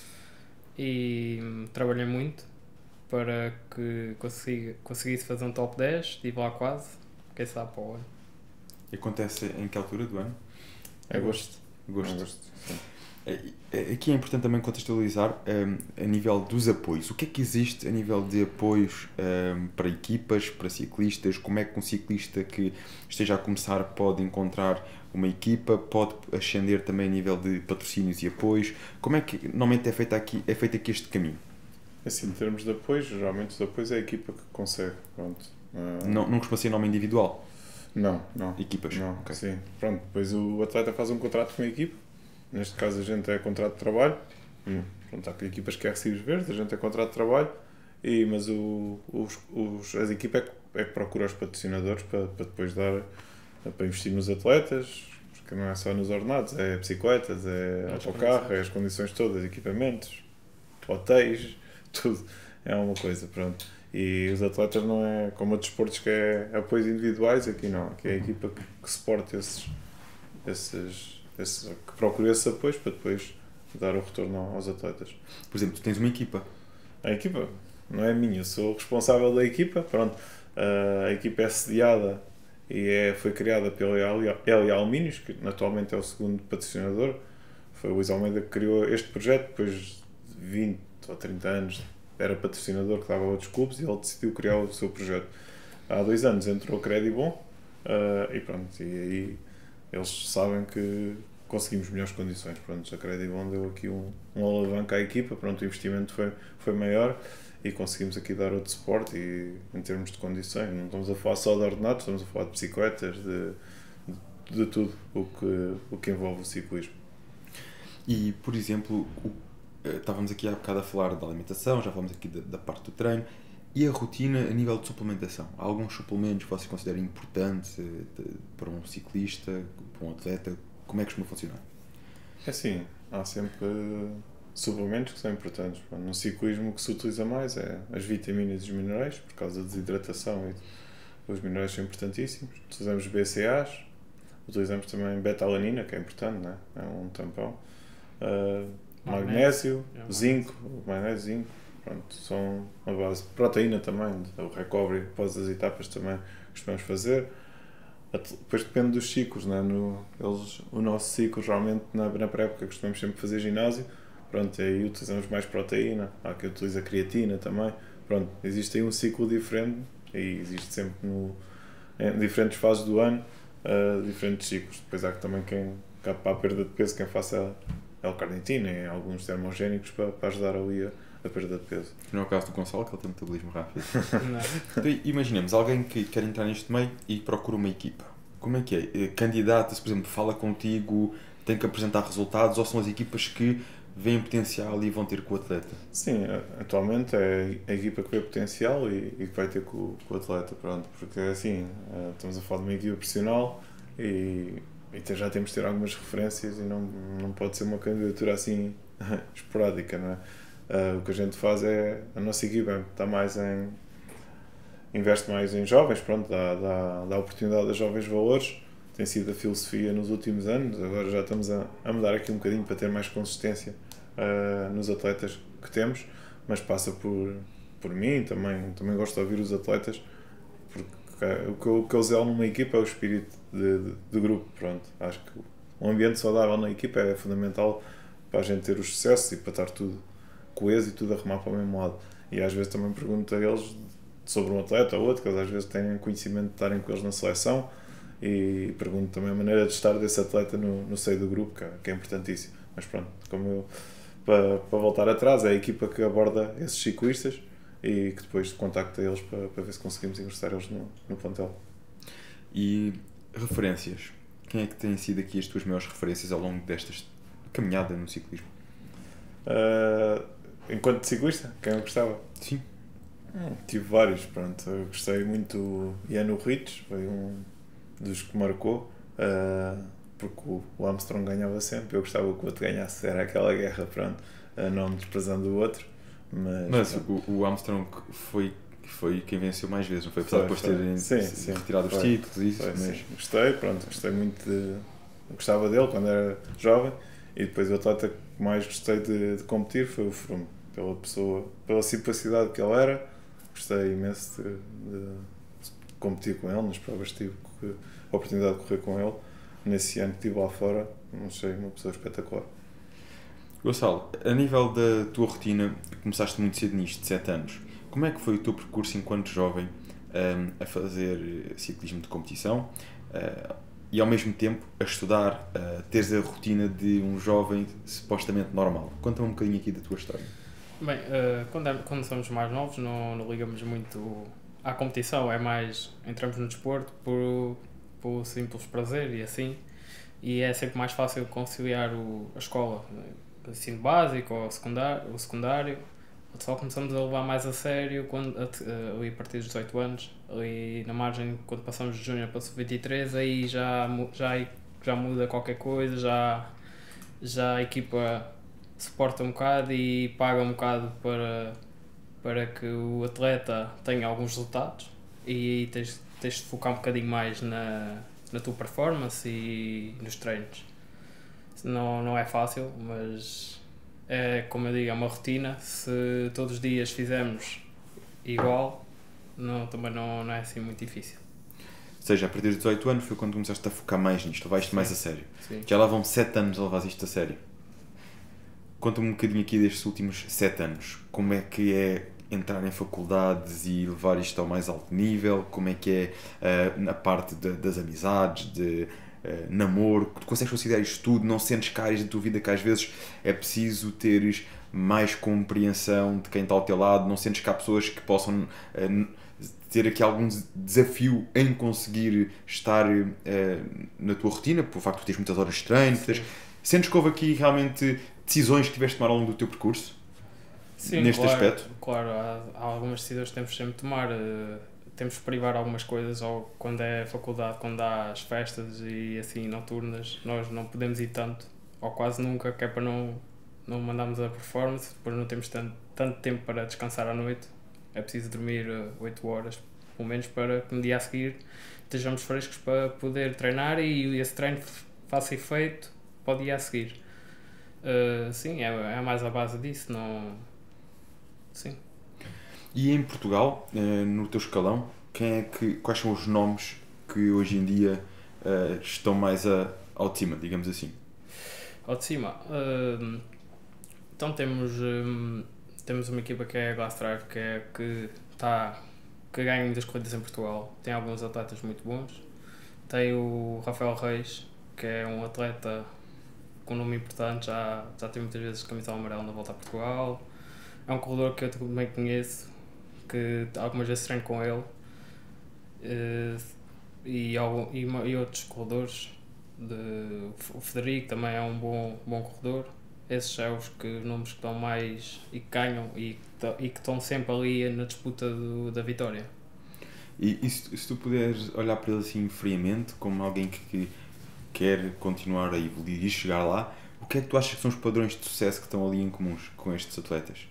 E hum, trabalhei muito para que consiga, conseguisse fazer um top dez, estive lá quase, quem sabe para o ano. E acontece em que altura do ano? É gosto. Gosto. É gosto, sim. É- é- Aqui é importante também contextualizar um, a nível dos apoios. O que é que existe a nível de apoios um, para equipas, para ciclistas? Como é que um ciclista que esteja a começar pode encontrar uma equipa, pode ascender também a nível de patrocínios e apoios? Como é que normalmente é feito aqui, é feito aqui este caminho? Assim, em termos de apoio, geralmente os apoios é a equipa que consegue. Pronto. Uh, Não, não costuma ser nome individual? Não, não. Equipas? Não, Ok. sim. Pronto, depois o atleta faz um contrato com a equipa. Neste caso a gente é contrato de trabalho. Hum. Pronto, há equipas que é recibos verdes, a gente é contrato de trabalho. E, mas o, os, os, as equipas é que, é que procura os patrocinadores para, para depois dar, para investir nos atletas, porque não é só nos ordenados, é bicicletas, é As autocarro, condições. é as condições todas, equipamentos, hotéis, tudo. É uma coisa, pronto. E os atletas não é como outros desportos que é apoios individuais, aqui não. Aqui é a equipa que, que suporta esses, esses, esses, que procura esses apoios para depois dar o retorno aos atletas. Por exemplo, tu tens uma equipa. A equipa não é minha, eu sou o responsável da equipa, pronto. A equipa é sediada e é, foi criada pela L A Alumínios, que atualmente é o segundo patrocinador. Foi o Luís Almeida que criou este projeto, depois de vinte ou trinta anos era patrocinador que dava a outros clubes e ele decidiu criar o seu projeto. Há dois anos entrou o Credibon uh, e pronto, e aí eles sabem que conseguimos melhores condições. Pronto, a Credibon deu aqui um, um alavanca à equipa, pronto, o investimento foi, foi maior e conseguimos aqui dar outro suporte e, em termos de condições. Não estamos a falar só de ordenados, estamos a falar de bicicletas, de, de, de tudo o que, o que envolve o ciclismo. E, por exemplo, o, eh, estávamos aqui há bocado a falar da alimentação, já falamos aqui da, da parte do treino, e a rotina a nível de suplementação. Há alguns suplementos que vocês consideram importantes eh, de- para um ciclista, para um atleta? Como é que costuma funcionar? É assim, há sempre suplementos que são importantes. Pronto, no ciclismo o que se utiliza mais é as vitaminas e os minerais, por causa da desidratação e os minerais são importantíssimos. Utilizamos B C As, utilizamos também beta-alanina, que é importante, né? É um tampão. Uh, magnésio, É um zinco, magnésio, zinco, pronto, são a base. Proteína também, o recovery após as etapas também costumamos fazer. At- Depois depende dos ciclos, né? No, eles, o nosso ciclo, geralmente na, na pré-época, costumamos sempre fazer ginásio, pronto, e aí utilizamos mais proteína, há quem utiliza creatina também, pronto, existe aí um ciclo diferente e existe sempre no, em diferentes fases do ano, uh, diferentes ciclos. Depois há também quem, cá para a perda de peso, quem faça L-carnitina e alguns termogénicos para, para ajudar ali a, a perda de peso. Que não é o caso do Gonçalo, que ele tem metabolismo rápido. Não. Então, imaginemos, alguém que quer entrar neste meio e procura uma equipa. Como é que é? Eh, Candidata-se, por exemplo, fala contigo, tem que apresentar resultados, ou são as equipas que veem potencial e vão ter com o atleta? Sim, atualmente é a equipa que vê potencial e, e que vai ter com, com o atleta, pronto, porque assim, eh, estamos a falar de uma equipa profissional e, e te- já temos de ter algumas referências e não, não pode ser uma candidatura assim esporádica, não é? Eh, o que a gente faz é, a nossa equipa está mais em, investe mais em jovens, pronto, dá, dá, dá oportunidade a jovens valores, tem sido a filosofia nos últimos anos, agora já estamos a, a mudar aqui um bocadinho para ter mais consistência uh, nos atletas que temos, mas passa por, por mim, também, também gosto de ouvir os atletas, porque uh, o que eu, o que eu zelo numa equipa é o espírito de, de, de grupo, pronto, acho que um ambiente saudável na equipa é fundamental para a gente ter os sucessos e para estar tudo coeso e tudo a remar para o mesmo lado, e às vezes também pergunto a eles sobre um atleta ou outro, que eles às vezes têm conhecimento de estarem com eles na seleção, e pergunto também a maneira de estar desse atleta no, no seio do grupo, que é, que é importantíssimo. Mas pronto, como eu para, para voltar atrás. É a equipa que aborda esses ciclistas e que depois contacta eles para, para ver se conseguimos ingressar eles no, no plantel. E referências? Quem é que têm sido aqui as tuas maiores referências ao longo desta caminhada no ciclismo? Uh, enquanto ciclista, quem eu gostava? Sim. Hum, tive vários, pronto. Eu gostei muito do Ian Rich, foi um dos que marcou, uh, porque o, o Armstrong ganhava sempre. Eu gostava que o outro ganhasse, era aquela guerra, pronto, uh, não desprezando o outro. Mas, mas o, o Armstrong foi, foi quem venceu mais vezes, não foi? Apesar de depois terem sim, sim, retirado foi, os títulos e isso. Foi, mas... sim. Gostei, pronto, gostei muito de. Gostava dele quando era jovem e depois o atleta que mais gostei de, de competir foi o Froome, pela pessoa, pela simplicidade que ele era. Gostei imenso de, de competir com ele nas provas, tive a oportunidade de correr com ele nesse ano que estive lá fora, não sei, uma pessoa espetacular. Gonçalo, a nível da tua rotina, começaste muito cedo nisto, de sete anos, como é que foi o teu percurso enquanto jovem um, a fazer ciclismo de competição uh, e ao mesmo tempo a estudar, uh, teres a rotina de um jovem supostamente normal? Conta-me um bocadinho aqui da tua história. Bem, uh, quando, é, quando somos mais novos não, não ligamos muito à competição, é mais, entramos no desporto por, por simples prazer e assim, e é sempre mais fácil conciliar o, a escola, o ensino básico ou o secundário, o secundário, só começamos a levar mais a sério quando, ali a partir dos dezoito anos, ali na margem, quando passamos de júnior para o vinte e três, aí já, já, já muda qualquer coisa, já, já a equipa suporta um bocado e paga um bocado para, para que o atleta tenha alguns resultados e aí tens, tens de focar um bocadinho mais na, na tua performance e nos treinos. Não, não é fácil, mas é, como eu digo, é uma rotina. Se todos os dias fizermos igual, não, também não, não é assim muito difícil. Ou seja, a partir dos dezoito anos foi quando começaste a focar mais nisto, levaste mais a sério. Sim. Já lá vão sete anos a levar isto a sério. Conta-me um bocadinho aqui destes últimos sete anos. Como é que é entrar em faculdades e levar isto ao mais alto nível? Como é que é uh, na parte de, das amizades, de uh, namoro? Tu consegues considerar isto tudo? Não sentes que há áreas da tua vida que às vezes é preciso teres mais compreensão de quem está ao teu lado? Não sentes que há pessoas que possam uh, ter aqui algum desafio em conseguir estar uh, na tua rotina, por facto de teres muitas horas de treino? Teres... Sentes que houve aqui realmente decisões que tiveste de tomar ao longo do teu percurso? Sim, neste claro, aspecto? Claro, há, há algumas decisões que temos sempre de tomar. Uh, temos de privar algumas coisas, ou quando é faculdade, quando há as festas e assim noturnas, nós não podemos ir tanto, ou quase nunca, que é para não, não mandarmos a performance, depois não temos tanto, tanto tempo para descansar à noite. É preciso dormir uh, oito horas, pelo menos, para que no dia a seguir estejamos frescos para poder treinar e esse treino faça efeito para o dia a seguir. Uh, sim, é, é mais a base disso, não... Sim. E em Portugal, uh, no teu escalão, quem é que, quais são os nomes que hoje em dia uh, estão mais a, ao de cima, digamos assim? Ao de cima? Uh, então temos, um, temos uma equipa que é a Glass Drive, que, é, que, tá, que ganha muitas corridas em Portugal, tem alguns atletas muito bons. Tem o Rafael Reis, que é um atleta com um nome importante, já, já tem muitas vezes camisola amarela na volta a Portugal. É um corredor que eu também conheço, que algumas vezes treino com ele. Uh, e, e, e outros corredores. De, o Federico também é um bom, bom corredor. Esses são os que, nomes que estão mais e que ganham e, e que estão sempre ali na disputa do, da vitória. E, e se, se tu puderes olhar para ele assim friamente, como alguém que, que quer continuar a evoluir e chegar lá, o que é que tu achas que são os padrões de sucesso que estão ali em comuns com estes atletas?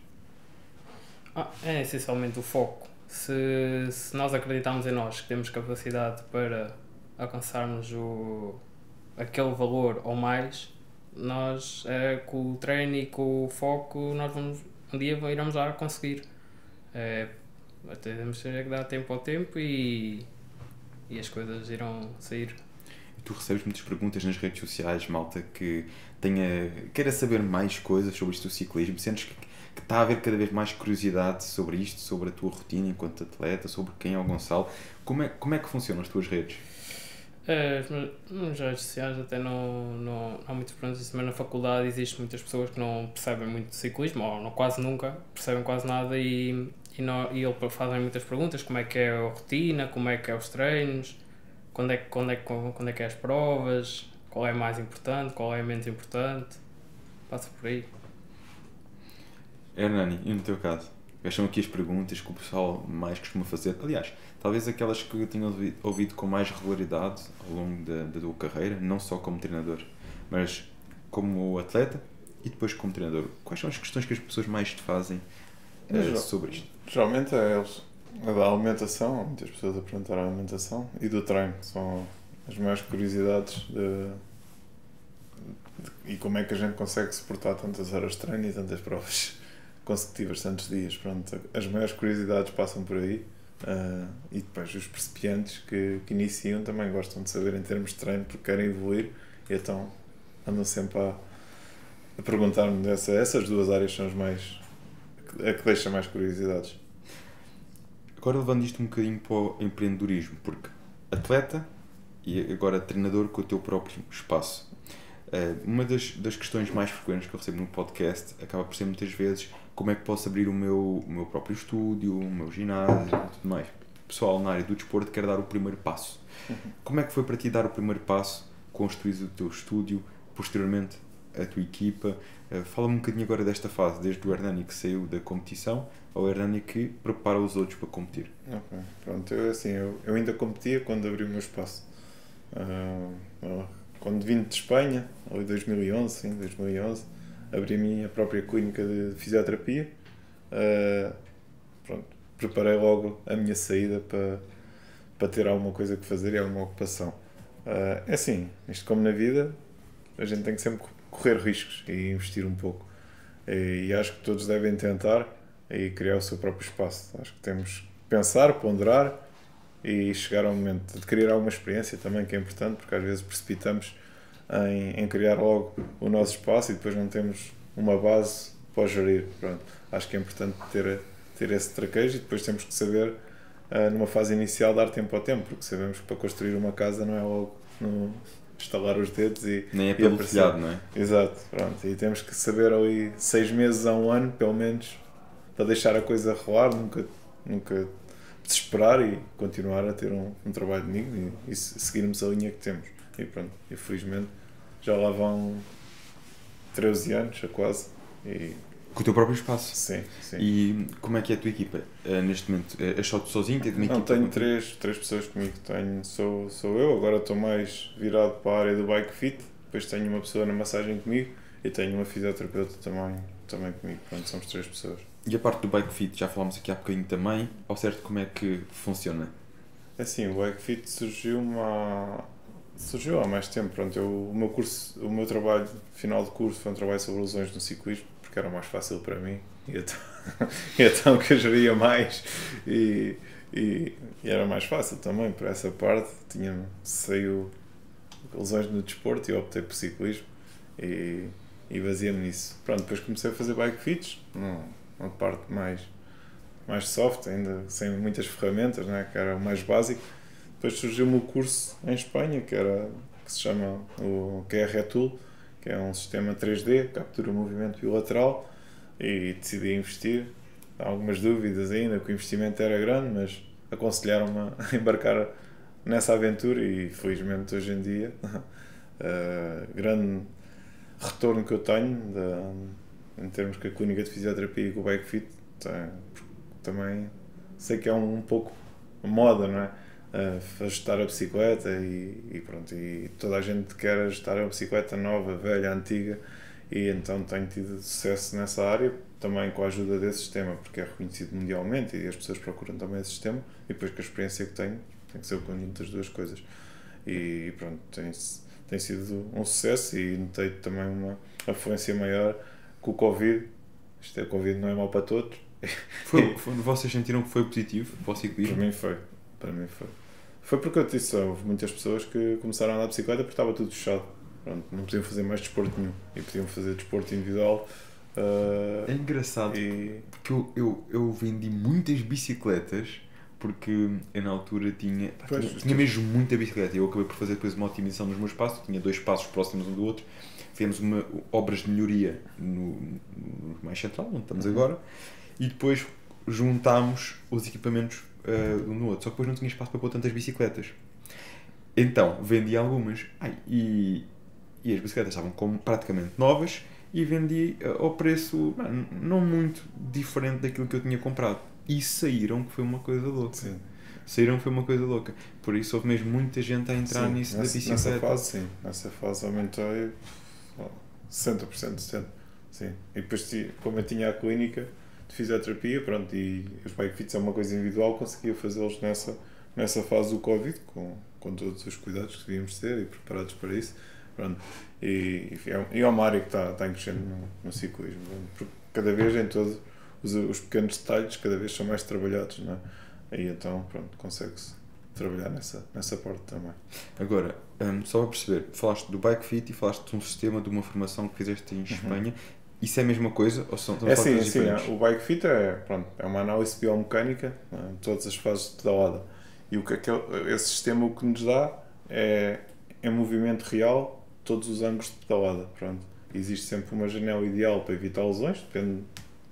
Ah, é essencialmente o foco. Se, se nós acreditarmos em nós, que temos capacidade para alcançarmos o, aquele valor ou mais, nós, é, com o treino e com o foco, nós vamos, um dia iremos já conseguir. É, temos que dar tempo ao tempo e, e as coisas irão sair. Tu recebes muitas perguntas nas redes sociais, malta, que tenha, queira saber mais coisas sobre isto do ciclismo. Sentes que, que está a haver cada vez mais curiosidade sobre isto, sobre a tua rotina enquanto atleta, sobre quem é o Gonçalo? Como é, como é que funcionam as tuas redes? As, nas redes sociais até não, não, não há muitas perguntas, mas na faculdade existem muitas pessoas que não percebem muito de ciclismo, ou não, quase nunca percebem quase nada e, e, não, e eles fazem muitas perguntas, como é que é a rotina, como é que é os treinos, quando é, quando é, quando é que é as provas, qual é mais importante, qual é menos importante, passa por aí. Hernani, e no teu caso? Quais são aqui as perguntas que o pessoal mais costuma fazer? Aliás, talvez aquelas que eu tenho ouvido, ouvido com mais regularidade ao longo da, da tua carreira, não só como treinador, mas como atleta e depois como treinador. Quais são as questões que as pessoas mais te fazem uh, sobre isto? Geralmente é eles. A da alimentação, há muitas pessoas a perguntar a alimentação, e do treino. São as maiores curiosidades de, de, e como é que a gente consegue suportar tantas horas de treino e tantas provas consecutivas, tantos dias. Pronto, as maiores curiosidades passam por aí. Uh, e depois os principiantes que, que iniciam também gostam de saber em termos de treino porque querem evoluir e então andam sempre a, a perguntar-me dessa. Essas duas áreas são as mais a que deixam mais curiosidades. Agora levando isto um bocadinho para o empreendedorismo, porque atleta e agora treinador com o teu próprio espaço. Uh, uma das, das questões mais frequentes que eu recebo no podcast acaba por ser muitas vezes como é que posso abrir o meu, o meu próprio estúdio, o meu ginásio e tudo mais. O pessoal na área do desporto quer dar o primeiro passo. Uhum. Como é que foi para ti dar o primeiro passo, construir o teu estúdio, posteriormente a tua equipa? Uh, fala-me um bocadinho agora desta fase, desde o Hernani que saiu da competição ao Hernani que prepara os outros para competir. Ok, pronto, eu assim, eu, eu ainda competia quando abri o meu espaço. Uh, quando vim de Espanha, em dois mil e onze, sim, dois mil e onze, abri a minha própria clínica de fisioterapia. Uh, pronto, preparei logo a minha saída para, para ter alguma coisa que fazer e alguma ocupação. Uh, é assim, isto como na vida, a gente tem que sempre correr riscos e investir um pouco. E, e acho que todos devem tentar e criar o seu próprio espaço. Acho que temos que pensar, ponderar e chegar ao momento de adquirir alguma experiência também, que é importante, porque às vezes precipitamos em, em criar logo o nosso espaço e depois não temos uma base para gerir. Pronto. Acho que é importante ter, ter esse traquejo e depois temos que saber, uh, numa fase inicial, dar tempo ao tempo, porque sabemos que para construir uma casa não é logo no estalar os dedos e nem é pelo telhado, não é? Exato, pronto. E temos que saber ali seis meses a um ano, pelo menos, para deixar a coisa rolar, nunca, nunca desesperar e continuar a ter um, um trabalho digno e, e seguirmos a linha que temos. E pronto, infelizmente já lá vão treze anos, a quase. E... Com o teu próprio espaço? Sim, sim. E como é que é a tua equipa? Uh, neste momento, és só tu sozinho? Tens uma Não, equipa? tenho três, três pessoas comigo. Tenho, sou, sou eu, agora estou mais virado para a área do bike fit. Depois tenho uma pessoa na massagem comigo e tenho uma fisioterapeuta também, também comigo. Pronto, somos três pessoas. E a parte do bike fit, já falámos aqui há bocadinho também, ao certo como é que funciona? É assim, o bike fit surgiu uma... surgiu há mais tempo. Pronto, eu, o meu curso, o meu trabalho final de curso foi um trabalho sobre lesões no ciclismo, porque era mais fácil para mim e então, e então que eu geria mais e, e, e era mais fácil também por essa parte. Tinha, saiu lesões no desporto e eu optei por ciclismo e, e baseei-me nisso. Pronto, depois comecei a fazer bike fits, não uma parte mais, mais soft, ainda sem muitas ferramentas, né, que era o mais básico. Depois surgiu o meu curso em Espanha, que, era, que se chama o Q R Tool, que é um sistema três D, captura o movimento bilateral, e decidi investir. Há algumas dúvidas ainda, que o investimento era grande, mas aconselharam-me a embarcar nessa aventura e felizmente hoje em dia, uh, grande retorno que eu tenho de, em termos que a clínica de fisioterapia e com o bike fit, também sei que é um, um pouco moda, não é? Uh, ajustar a bicicleta e, e pronto, e toda a gente quer ajustar a bicicleta nova, velha, antiga, e então tenho tido sucesso nessa área, também com a ajuda desse sistema, porque é reconhecido mundialmente e as pessoas procuram também esse sistema, e depois com a experiência que tenho, tem que ser o conjunto das duas coisas. E, e pronto, tem, tem sido um sucesso e notei também uma afluência maior com o Covid. Isto é, o Covid não é mau para todos. Foi, foi, vocês sentiram que foi positivo para o ciclismo? Para mim foi, para mim foi. Foi porque eu disse, houve muitas pessoas que começaram a andar de bicicleta porque estava tudo fechado. Pronto, não podiam fazer mais desporto nenhum e podiam fazer desporto individual. Uh, é engraçado e... porque eu, eu, eu vendi muitas bicicletas porque eu na altura tinha, pá, Pois, tinha, isto- tinha mesmo muita bicicleta. Eu acabei por fazer depois uma otimização nos meus passos, tinha dois passos próximos um do outro. Fizemos uma, obras de melhoria no, no mais central, onde estamos Uhum. agora, e depois juntámos os equipamentos uh, um no outro. Só que depois não tinha espaço para pôr tantas bicicletas. Então vendi algumas. Ai, e, e as bicicletas estavam como praticamente novas e vendi uh, ao preço mano, não muito diferente daquilo que eu tinha comprado. E saíram, que foi uma coisa louca. Sim. Saíram, que foi uma coisa louca. Por isso houve mesmo muita gente a entrar Sim, nisso nessa, da bicicleta. Nessa fase, sim. Nessa fase aumentei ó, sessenta por cento, setenta por cento. Sim. E depois, ti- como eu tinha a clínica de fisioterapia, pronto, e os bike fits é uma coisa individual, conseguia fazê-los nessa, nessa fase do Covid, com, com todos os cuidados que devíamos ter e preparados para isso. Pronto. E, e, é, e é uma área que está, está em crescendo no, no ciclismo. Porque cada vez em todos os, os pequenos detalhes, cada vez são mais trabalhados, não é? E então, pronto, consegue-se trabalhar nessa, nessa parte também. Agora, hum, só para perceber, falaste do Bike Fit e falaste de um sistema, de uma formação que fizeste em Espanha. Isso é a mesma coisa? Ou são, estamos É a falar de sim, coisas sim, diferentes? é, o Bike Fit é, pronto, é uma análise biomecânica de todas as fases de pedalada. E o que aquele, esse sistema o que nos dá é, é movimento real, todos os ângulos de pedalada. Pronto. Existe sempre uma janela ideal para evitar lesões, depende,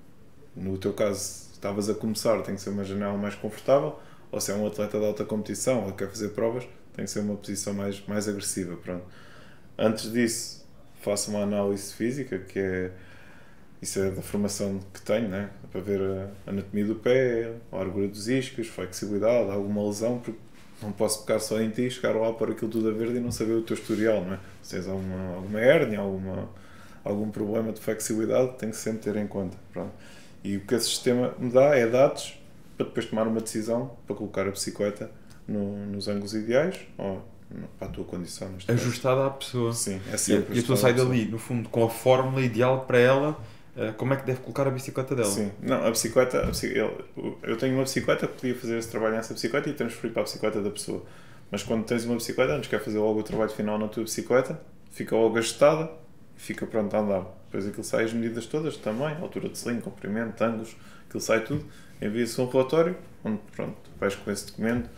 no teu caso, se estavas a começar, tem que ser uma janela mais confortável, ou se é um atleta de alta competição ou quer fazer provas, tem que ser uma posição mais, mais agressiva. Pronto. Antes disso, faço uma análise física, que é isso é da formação que tenho, né? Para ver a anatomia do pé, a largura dos isquios, flexibilidade, alguma lesão, porque não posso ficar só em ti, chegar lá para aquilo tudo a verde e não saber o teu historial, não é? Se tens alguma, alguma hérnia, alguma, algum problema de flexibilidade, tem que sempre ter em conta. Pronto. E o que esse sistema me dá é dados para depois tomar uma decisão para colocar a bicicleta no, nos ângulos ideais ou no, para a tua condição. neste caso. Ajustada à pessoa. Sim, é E a, sempre e a pessoa ajustada sai à pessoa. dali, no fundo, com a fórmula ideal para ela, uh, como é que deve colocar a bicicleta dela. Sim, não, a bicicleta, a bici- eu, eu tenho uma bicicleta que podia fazer esse trabalho nessa bicicleta e transferir para a bicicleta da pessoa. Mas quando tens uma bicicleta, antes quer fazer logo o trabalho final na tua bicicleta, fica logo ajustada e fica pronto a andar. Depois aquilo sai as medidas todas, tamanho, altura de selim, comprimento, ângulos, aquilo sai tudo, envia-se um relatório, onde pronto, vais com esse documento.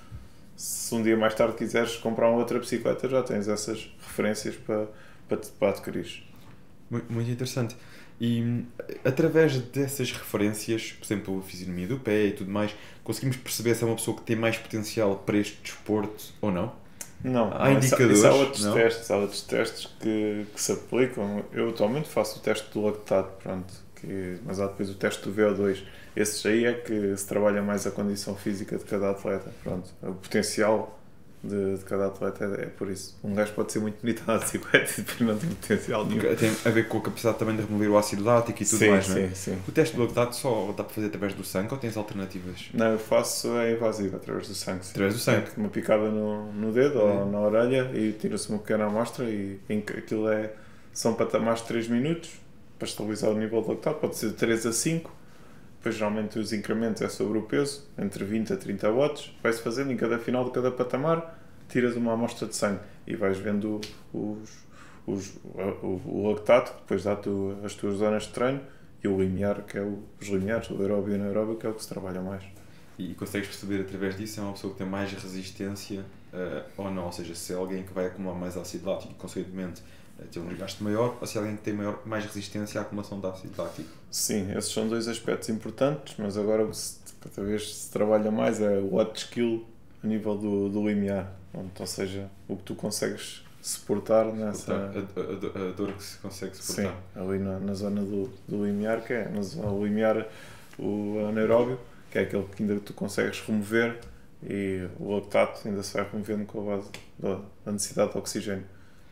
Se um dia mais tarde quiseres comprar uma outra bicicleta, já tens essas referências para, para, te- para adquirir. Mu- Muito interessante. E hum, através dessas referências, por exemplo, a fisionomia do pé e tudo mais, conseguimos perceber se é uma pessoa que tem mais potencial para este desporto ou não? Não, Há não, isso- indicadores, isso há outros não? testes, há outros testes que, que se aplicam. Eu atualmente faço o teste do lactato, pronto, que, mas há depois o teste do V O dois. Esses aí é que se trabalha mais a condição física de cada atleta, pronto, o potencial de, de cada atleta é, é por isso. Um gajo pode ser muito bonito na bicicleta e depois não tem potencial nenhum. Porque tem a ver com a capacidade também de remover o ácido lático e tudo sim, mais, não é? sim, sim. O teste do lactato só dá para fazer através do sangue ou tens alternativas? Não, eu faço é invasivo, através do sangue. sim. Através do sangue. Tem uma picada no, no dedo Hum. ou na orelha e tira-se uma pequena amostra e em que aquilo é, são patamares de três minutos para estabilizar o nível de lactato, pode ser de três a cinco, depois geralmente os incrementos é sobre o peso, entre vinte a trinta watts, vai-se fazendo em cada final de cada patamar, tiras uma amostra de sangue e vais vendo os, os, o, o lactato, que depois dá-te o- as tuas zonas de treino e o limiar, que é o, os limiares, o aeróbio e o anaeróbio, que é o que se trabalha mais. E consegues perceber através disso se é uma pessoa que tem mais resistência uh, ou não, ou seja, se é alguém que vai acumular mais ácido lático e consequentemente uh, ter um desgaste maior, ou se é alguém que tem maior, mais resistência à acumulação de ácido lático. Sim, esses são dois aspectos importantes, mas agora o que se, cada vez se trabalha mais é o watch skill a nível do, do limiar, pronto, ou seja, o que tu consegues suportar nessa... A, a, a, a dor que se consegue Sim, suportar. ali na, na zona do, do limiar, que é na zona do limiar o anaeróbio, que é aquele que ainda tu consegues remover, e o lactato ainda se vai removendo com a base da, da necessidade de oxigênio.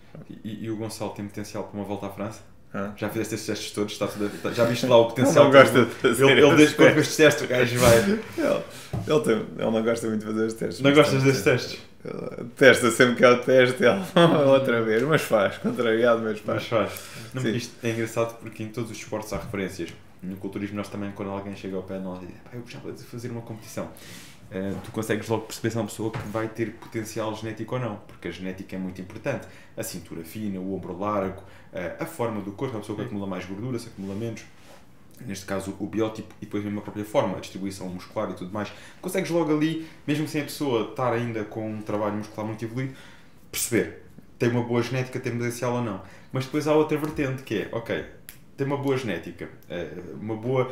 E, e o Gonçalo tem potencial para uma volta à França? Hã? Já fizeste estes testes todos? Está tudo, está- já viste lá o potencial? Ele não gosta de fazer Ele, ele desde estes quando estes testes o gajo vai. Ele, ele, tem, ele não gosta muito de fazer os testes. Não mas gostas tem- destes testes? Ele testa sempre que é o teste, ele outra vez, mas faz, contrariado, mas Mas faz. faz. Não, Sim. isto é engraçado porque em todos os esportes há referências. No culturismo nós também, quando alguém chega ao pé de nós e diz, "Pá, eu gostava de fazer uma competição", eh, tu consegues logo perceber se é uma pessoa que vai ter potencial genético ou não, porque a genética é muito importante. A cintura fina, o ombro largo, eh, a forma do corpo, a pessoa que acumula mais gordura, se acumula menos. neste caso o biótipo, e depois mesmo a própria forma, a distribuição muscular e tudo mais, consegues logo ali, mesmo sem a pessoa estar ainda com um trabalho muscular muito evoluído, perceber, tem uma boa genética, tem potencial ou não. Mas depois há outra vertente que é, ok, tem uma boa genética, uma boa,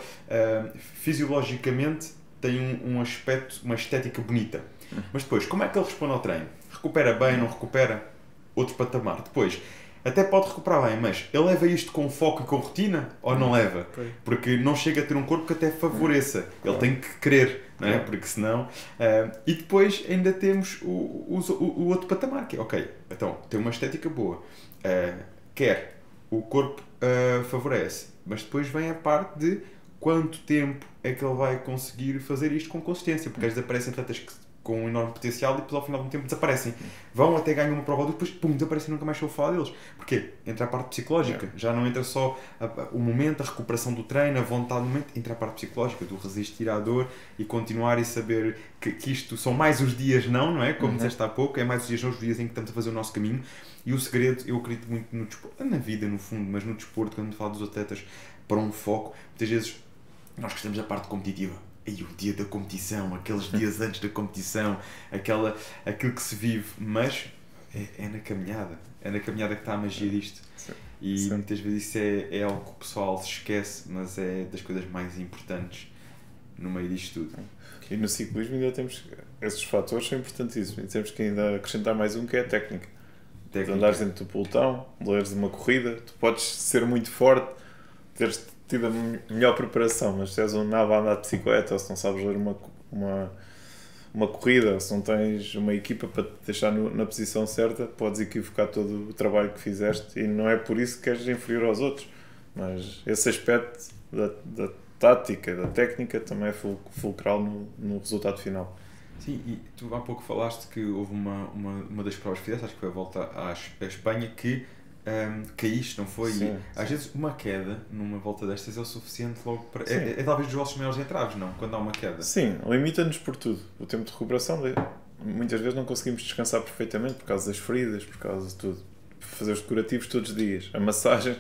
fisiologicamente tem um, um aspecto, uma estética bonita, mas depois, como é que ele responde ao treino? Recupera bem, não recupera? Outro patamar. Depois, até pode recuperar bem, mas ele leva isto com foco e com rotina ou não leva? Porque não chega a ter um corpo que até favoreça. Ele tem que querer, não é? Porque senão... Uh, e depois ainda temos o, o, o outro patamar, que é, ok, então, tem uma estética boa, uh, quer, o corpo uh, favorece, mas depois vem a parte de quanto tempo é que ele vai conseguir fazer isto com consistência, porque às vezes aparecem atletas que com um enorme potencial e depois ao final de um tempo desaparecem. Vão até ganham uma prova ou depois pum, desaparecem e nunca mais sou falar deles. Porquê? Entra a parte psicológica. Já não entra só a, a, o momento, a recuperação do treino, a vontade do momento, entra a parte psicológica, do resistir à dor e continuar e saber que, que isto são mais os dias não, não é? Como uhum. disseste há pouco, é mais os dias não, os dias em que estamos a fazer o nosso caminho. E o segredo, eu acredito muito no desporto, na vida no fundo, mas no desporto, quando falo dos atletas, para um foco, muitas vezes nós gostamos da parte competitiva. E o dia da competição, aqueles dias antes da competição, aquela, aquilo que se vive, mas é, é na caminhada, é na caminhada que está a magia disto. Sim. E Sim. muitas vezes isso é, é algo que o pessoal se esquece, mas é das coisas mais importantes no meio disto tudo. E no ciclismo ainda temos, esses fatores são importantíssimos, e temos que ainda acrescentar mais um que é a técnica. técnica. De andares dentro do pelotão, leres uma corrida, tu podes ser muito forte, teres tido a melhor preparação, mas se és um nabo a andar de bicicleta, ou se não sabes ler uma, uma, uma corrida, ou se não tens uma equipa para te deixar no, na posição certa, podes equivocar todo o trabalho que fizeste, e não é por isso que és inferior aos outros, mas esse aspecto da, da tática, da técnica, também é fulcral no, no resultado final. Sim, e tu há pouco falaste que houve uma, uma, uma das provas que fizeste, acho que foi a volta à, à Espanha, que Um, caíste, não foi? Sim, e, às vezes uma queda numa volta destas é o suficiente logo para... É, é, é talvez dos vossos maiores entraves, não? Quando há uma queda. Sim, limita-nos por tudo. O tempo de recuperação, muitas vezes não conseguimos descansar perfeitamente por causa das feridas, por causa de tudo. Fazer os curativos todos os dias. A massagem,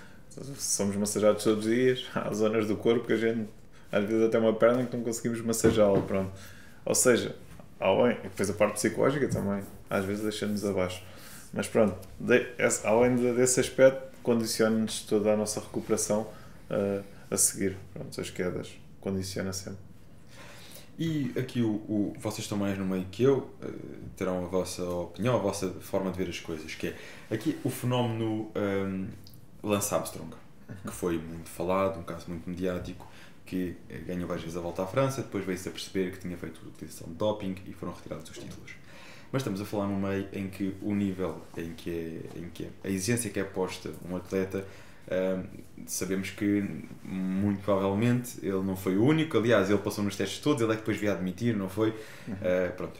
somos massajados todos os dias. Há zonas do corpo que a gente, às vezes até uma perna que não conseguimos massajá-la, pronto. Ou seja, além, e depois a parte psicológica também, às vezes deixa-nos abaixo. Mas pronto, de, esse, além desse aspecto, condiciona-nos toda a nossa recuperação uh, a seguir. Pronto, as quedas, condiciona sempre. E aqui o, o, vocês estão mais no meio que eu, uh, terão a vossa opinião, a vossa forma de ver as coisas, que é aqui o fenómeno um, Lance Armstrong, uhum. que foi muito falado, um caso muito mediático, que ganhou várias vezes a volta à França, depois veio-se a perceber que tinha feito utilização de doping e foram retirados os títulos. Mas estamos a falar num meio em que o nível, em que, é, em que é, a exigência que é posta um atleta, um, sabemos que muito provavelmente ele não foi o único, aliás ele passou nos testes todos, ele é que depois veio a admitir, não foi? Uhum. Uh, pronto.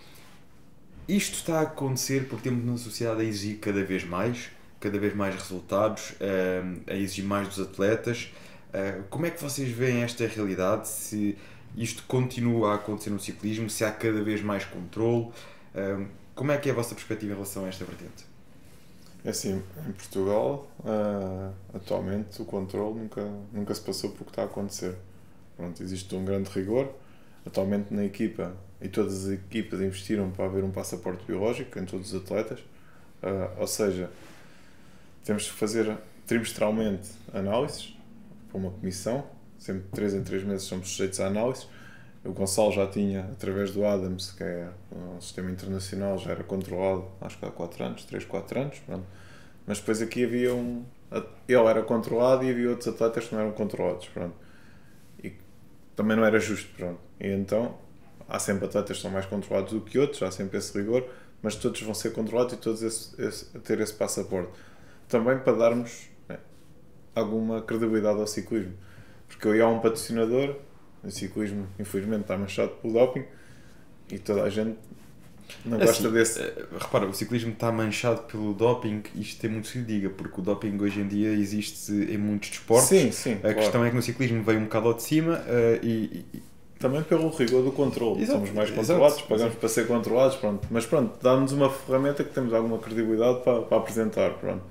Isto está a acontecer porque temos uma sociedade a exigir cada vez mais, cada vez mais resultados, um, a exigir mais dos atletas. Uh, como é que vocês veem esta realidade? Se isto continua a acontecer no ciclismo, se há cada vez mais controle? Um, como é que é a vossa perspectiva em relação a esta vertente? É assim, em Portugal, uh, atualmente o controle nunca, nunca se passou por o que está a acontecer. Pronto, existe um grande rigor. Atualmente na equipa, e todas as equipas investiram para haver um passaporte biológico em todos os atletas. Uh, ou seja, temos que fazer trimestralmente análises para uma comissão. Sempre de três em três meses somos sujeitos a análises. O Gonçalo já tinha, através do ADAMS, que é um sistema internacional, já era controlado, acho que há quatro anos, três, quatro anos, pronto. Mas depois aqui havia um... Ele era controlado e havia outros atletas que não eram controlados, pronto. E também não era justo, pronto. E então, há sempre atletas que são mais controlados do que outros, há sempre esse rigor, mas todos vão ser controlados e todos esse, esse, ter esse passaporte. Também para darmos, né, alguma credibilidade ao ciclismo. Porque eu ia a um patrocinador... O ciclismo, infelizmente, está manchado pelo doping e toda a gente não assim, gosta desse. Repara, o ciclismo está manchado pelo doping, isto tem muito que se lhe diga, porque o doping hoje em dia existe em muitos desportos. Sim, sim. A claro. questão é que no ciclismo veio um bocado ao de cima uh, e, e. Também pelo rigor do controle. Exato, somos mais controlados, exato, pagamos exato. para ser controlados, pronto. Mas pronto, dá-nos uma ferramenta que temos alguma credibilidade para, para apresentar, pronto.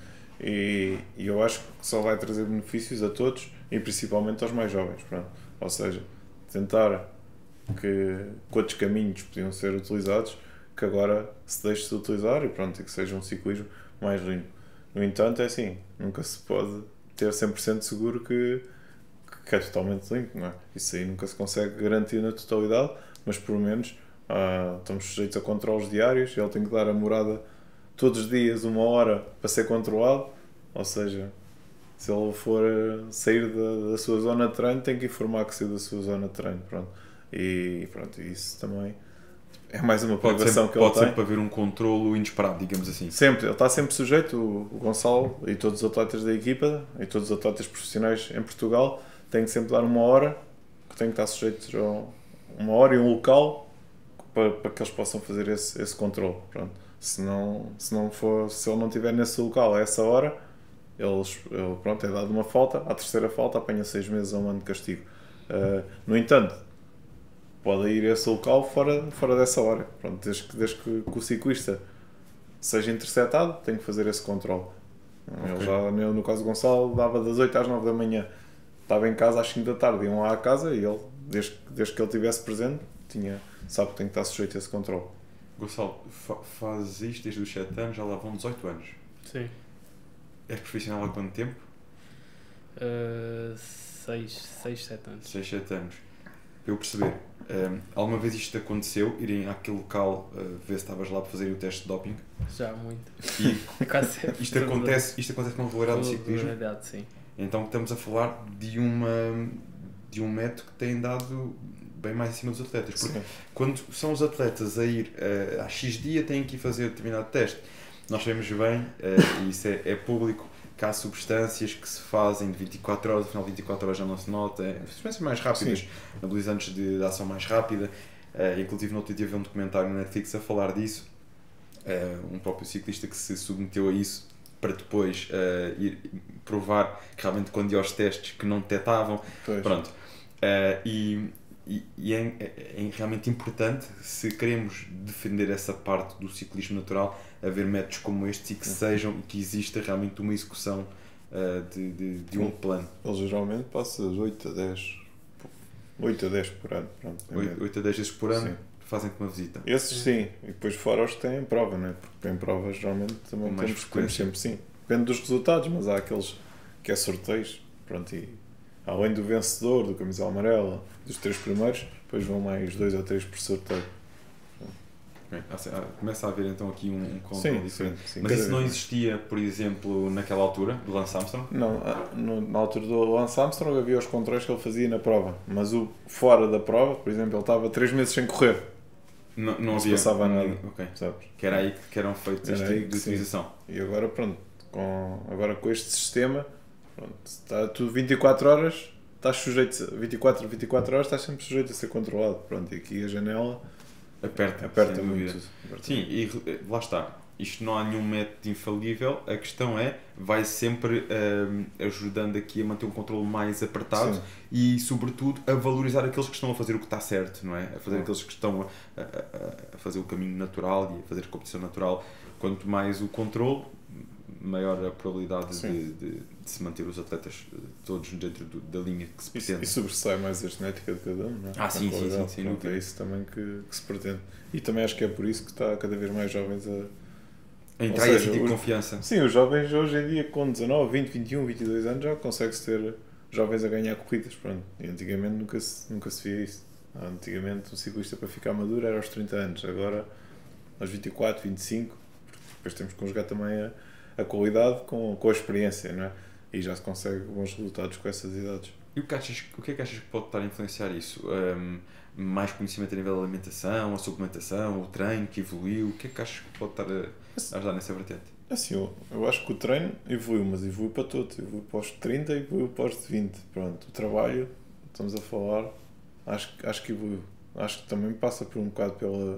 e, e eu acho que só vai trazer benefícios a todos e principalmente aos mais jovens. Pronto. Ou seja, tentar que, que outros caminhos podiam ser utilizados, que agora se deixe de utilizar e pronto, e que seja um ciclismo mais limpo. No entanto, é assim, nunca se pode ter cem por cento seguro que, que é totalmente limpo, não é? Isso aí nunca se consegue garantir na totalidade, mas pelo menos ah, estamos sujeitos a controles diários, ele tem que dar a morada todos os dias, uma hora, para ser controlado, ou seja, se ele for sair da, da sua zona de treino, tem que informar que saiu da sua zona de treino, pronto. E pronto, isso também é mais uma Pode preocupação sempre, que ele pode tem. sempre haver um controlo inesperado, digamos assim. Sempre, ele está sempre sujeito, o, o Gonçalo e todos os atletas da equipa e todos os atletas profissionais em Portugal têm que sempre dar uma hora, que têm que estar sujeitos a uma hora e um local para, para que eles possam fazer esse, esse controle. Pronto. Se, não, se, não for, se ele não estiver nesse local a essa hora, eles, ele, pronto, é dado uma falta, à terceira falta apanha seis meses a um ano de castigo. Uh, no entanto, pode ir a esse local fora, fora dessa hora. Pronto, desde que, desde que, que o ciclista seja interceptado, tem que fazer esse controle. Okay. Ele já, no caso do Gonçalo, dava das oito às nove da manhã. Estava em casa às cinco da tarde, iam lá à casa e ele, desde, desde que ele estivesse presente, tinha, sabe que tem que estar sujeito a esse controle. Gonçalo, fa fazes isto desde os sete anos, já lá vão dezoito anos. Sim. És profissional há quanto tempo? seis, sete anos. seis, sete anos. Para eu perceber, um, alguma vez isto aconteceu? Irem àquele local uh, ver se estavas lá para fazer o teste de doping? Já, muito. E Quase sempre. isto, acontece, isto acontece na regularidade do ciclismo? Verdade, sim. Então estamos a falar de, uma, de um método que tem dado bem mais em cima dos atletas. Porque sim, quando são os atletas a ir uh, a X dia têm que ir fazer determinado teste. Nós sabemos bem, uh, e isso é, é público, que há substâncias que se fazem de vinte e quatro horas, no final de vinte e quatro horas já não se nota, é, substâncias mais rápidas, anabolizantes de, de ação mais rápida. Uh, inclusive no outro dia havia um documentário na Netflix a falar disso, uh, um próprio ciclista que se submeteu a isso para depois uh, ir provar que realmente quando ia aos testes que não detectavam. Pois. Pronto. Uh, e e, e é, é, é realmente importante, se queremos defender essa parte do ciclismo natural, haver métodos como estes e que sejam, e que exista realmente uma execução uh, de, de, de um plano. Ele geralmente passa oito a dez oito a dez por ano. Pronto, oito a dez vezes por ano, sim, fazem-te uma visita. Esses sim, e depois fora os que têm prova, não é? Porque têm provas geralmente também mais temos, temos sempre sim. Depende dos resultados, mas há aqueles que é sorteios, pronto, e além do vencedor, do camisola amarela, dos três primeiros, depois vão mais dois ou três por sorteio. Okay. Começa a haver então aqui um, um controle diferente. Sim, sim, mas isso não existia, por exemplo, naquela altura do Lance Armstrong? Não, no, na altura do Lance Armstrong havia os controles que ele fazia na prova, mas o fora da prova, por exemplo, ele estava três meses sem correr. Não, não, não havia, se passava nada. Okay. Sabes? Que era aí que eram feitos este tipo de utilização. E agora pronto, com, agora com este sistema, pronto, está tudo vinte e quatro horas, estás sujeito a vinte e quatro, vinte e quatro horas, estás sempre sujeito a ser controlado. Pronto, e aqui a janela aperta, aperta muito. Aperta. Sim, e lá está. Isto não há nenhum método infalível, a questão é, vai sempre um, ajudando aqui a manter um controle mais apertado. Sim. E, sobretudo, a valorizar aqueles que estão a fazer o que está certo, não é? A fazer, sim, aqueles que estão a, a, a fazer o caminho natural e a fazer a competição natural. Quanto mais o controle, maior a probabilidade de, de, de se manter os atletas todos dentro do, da linha que se pretende. E, e sobressai mais a genética de cada um, não é? Ah, sim, sim, sim, sim, Pronto, é isso também que, que se pretende. E também acho que é por isso que está cada vez mais jovens a... a entrar e a sentir confiança. Sim, os jovens hoje em dia com dezanove, vinte, vinte e um, vinte e dois anos já consegue-se ter jovens a ganhar corridas, pronto. E antigamente nunca se, nunca se via isso. Antigamente um ciclista para ficar maduro era aos trinta anos, agora aos vinte e quatro, vinte e cinco, depois temos que conjugar também a, a qualidade com, com a experiência, não é? E já se consegue bons resultados com essas idades. E o que, achas, o que é que achas que pode estar a influenciar isso? Um, mais conhecimento a nível da alimentação, a suplementação, o treino que evoluiu? O que é que achas que pode estar a, a ajudar nessa vertente? Assim, eu, eu acho que o treino evoluiu, mas evoluiu para todos. Evoluiu para os trinta e evoluiu para os vinte. Pronto, o trabalho, estamos a falar, acho, acho que evoluiu. Acho que também passa por um bocado pela,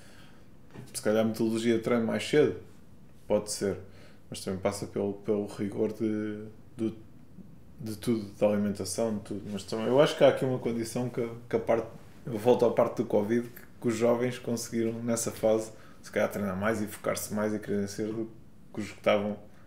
se calhar, metodologia de treino mais cedo. Pode ser. Mas também passa pelo, pelo rigor de, de, de tudo, da alimentação, de tudo. Mas também, eu acho que há aqui uma condição que, que a parte, eu volto à parte do Covid, que, que os jovens conseguiram, nessa fase, se calhar treinar mais e focar-se mais e quererem ser do que os que estavam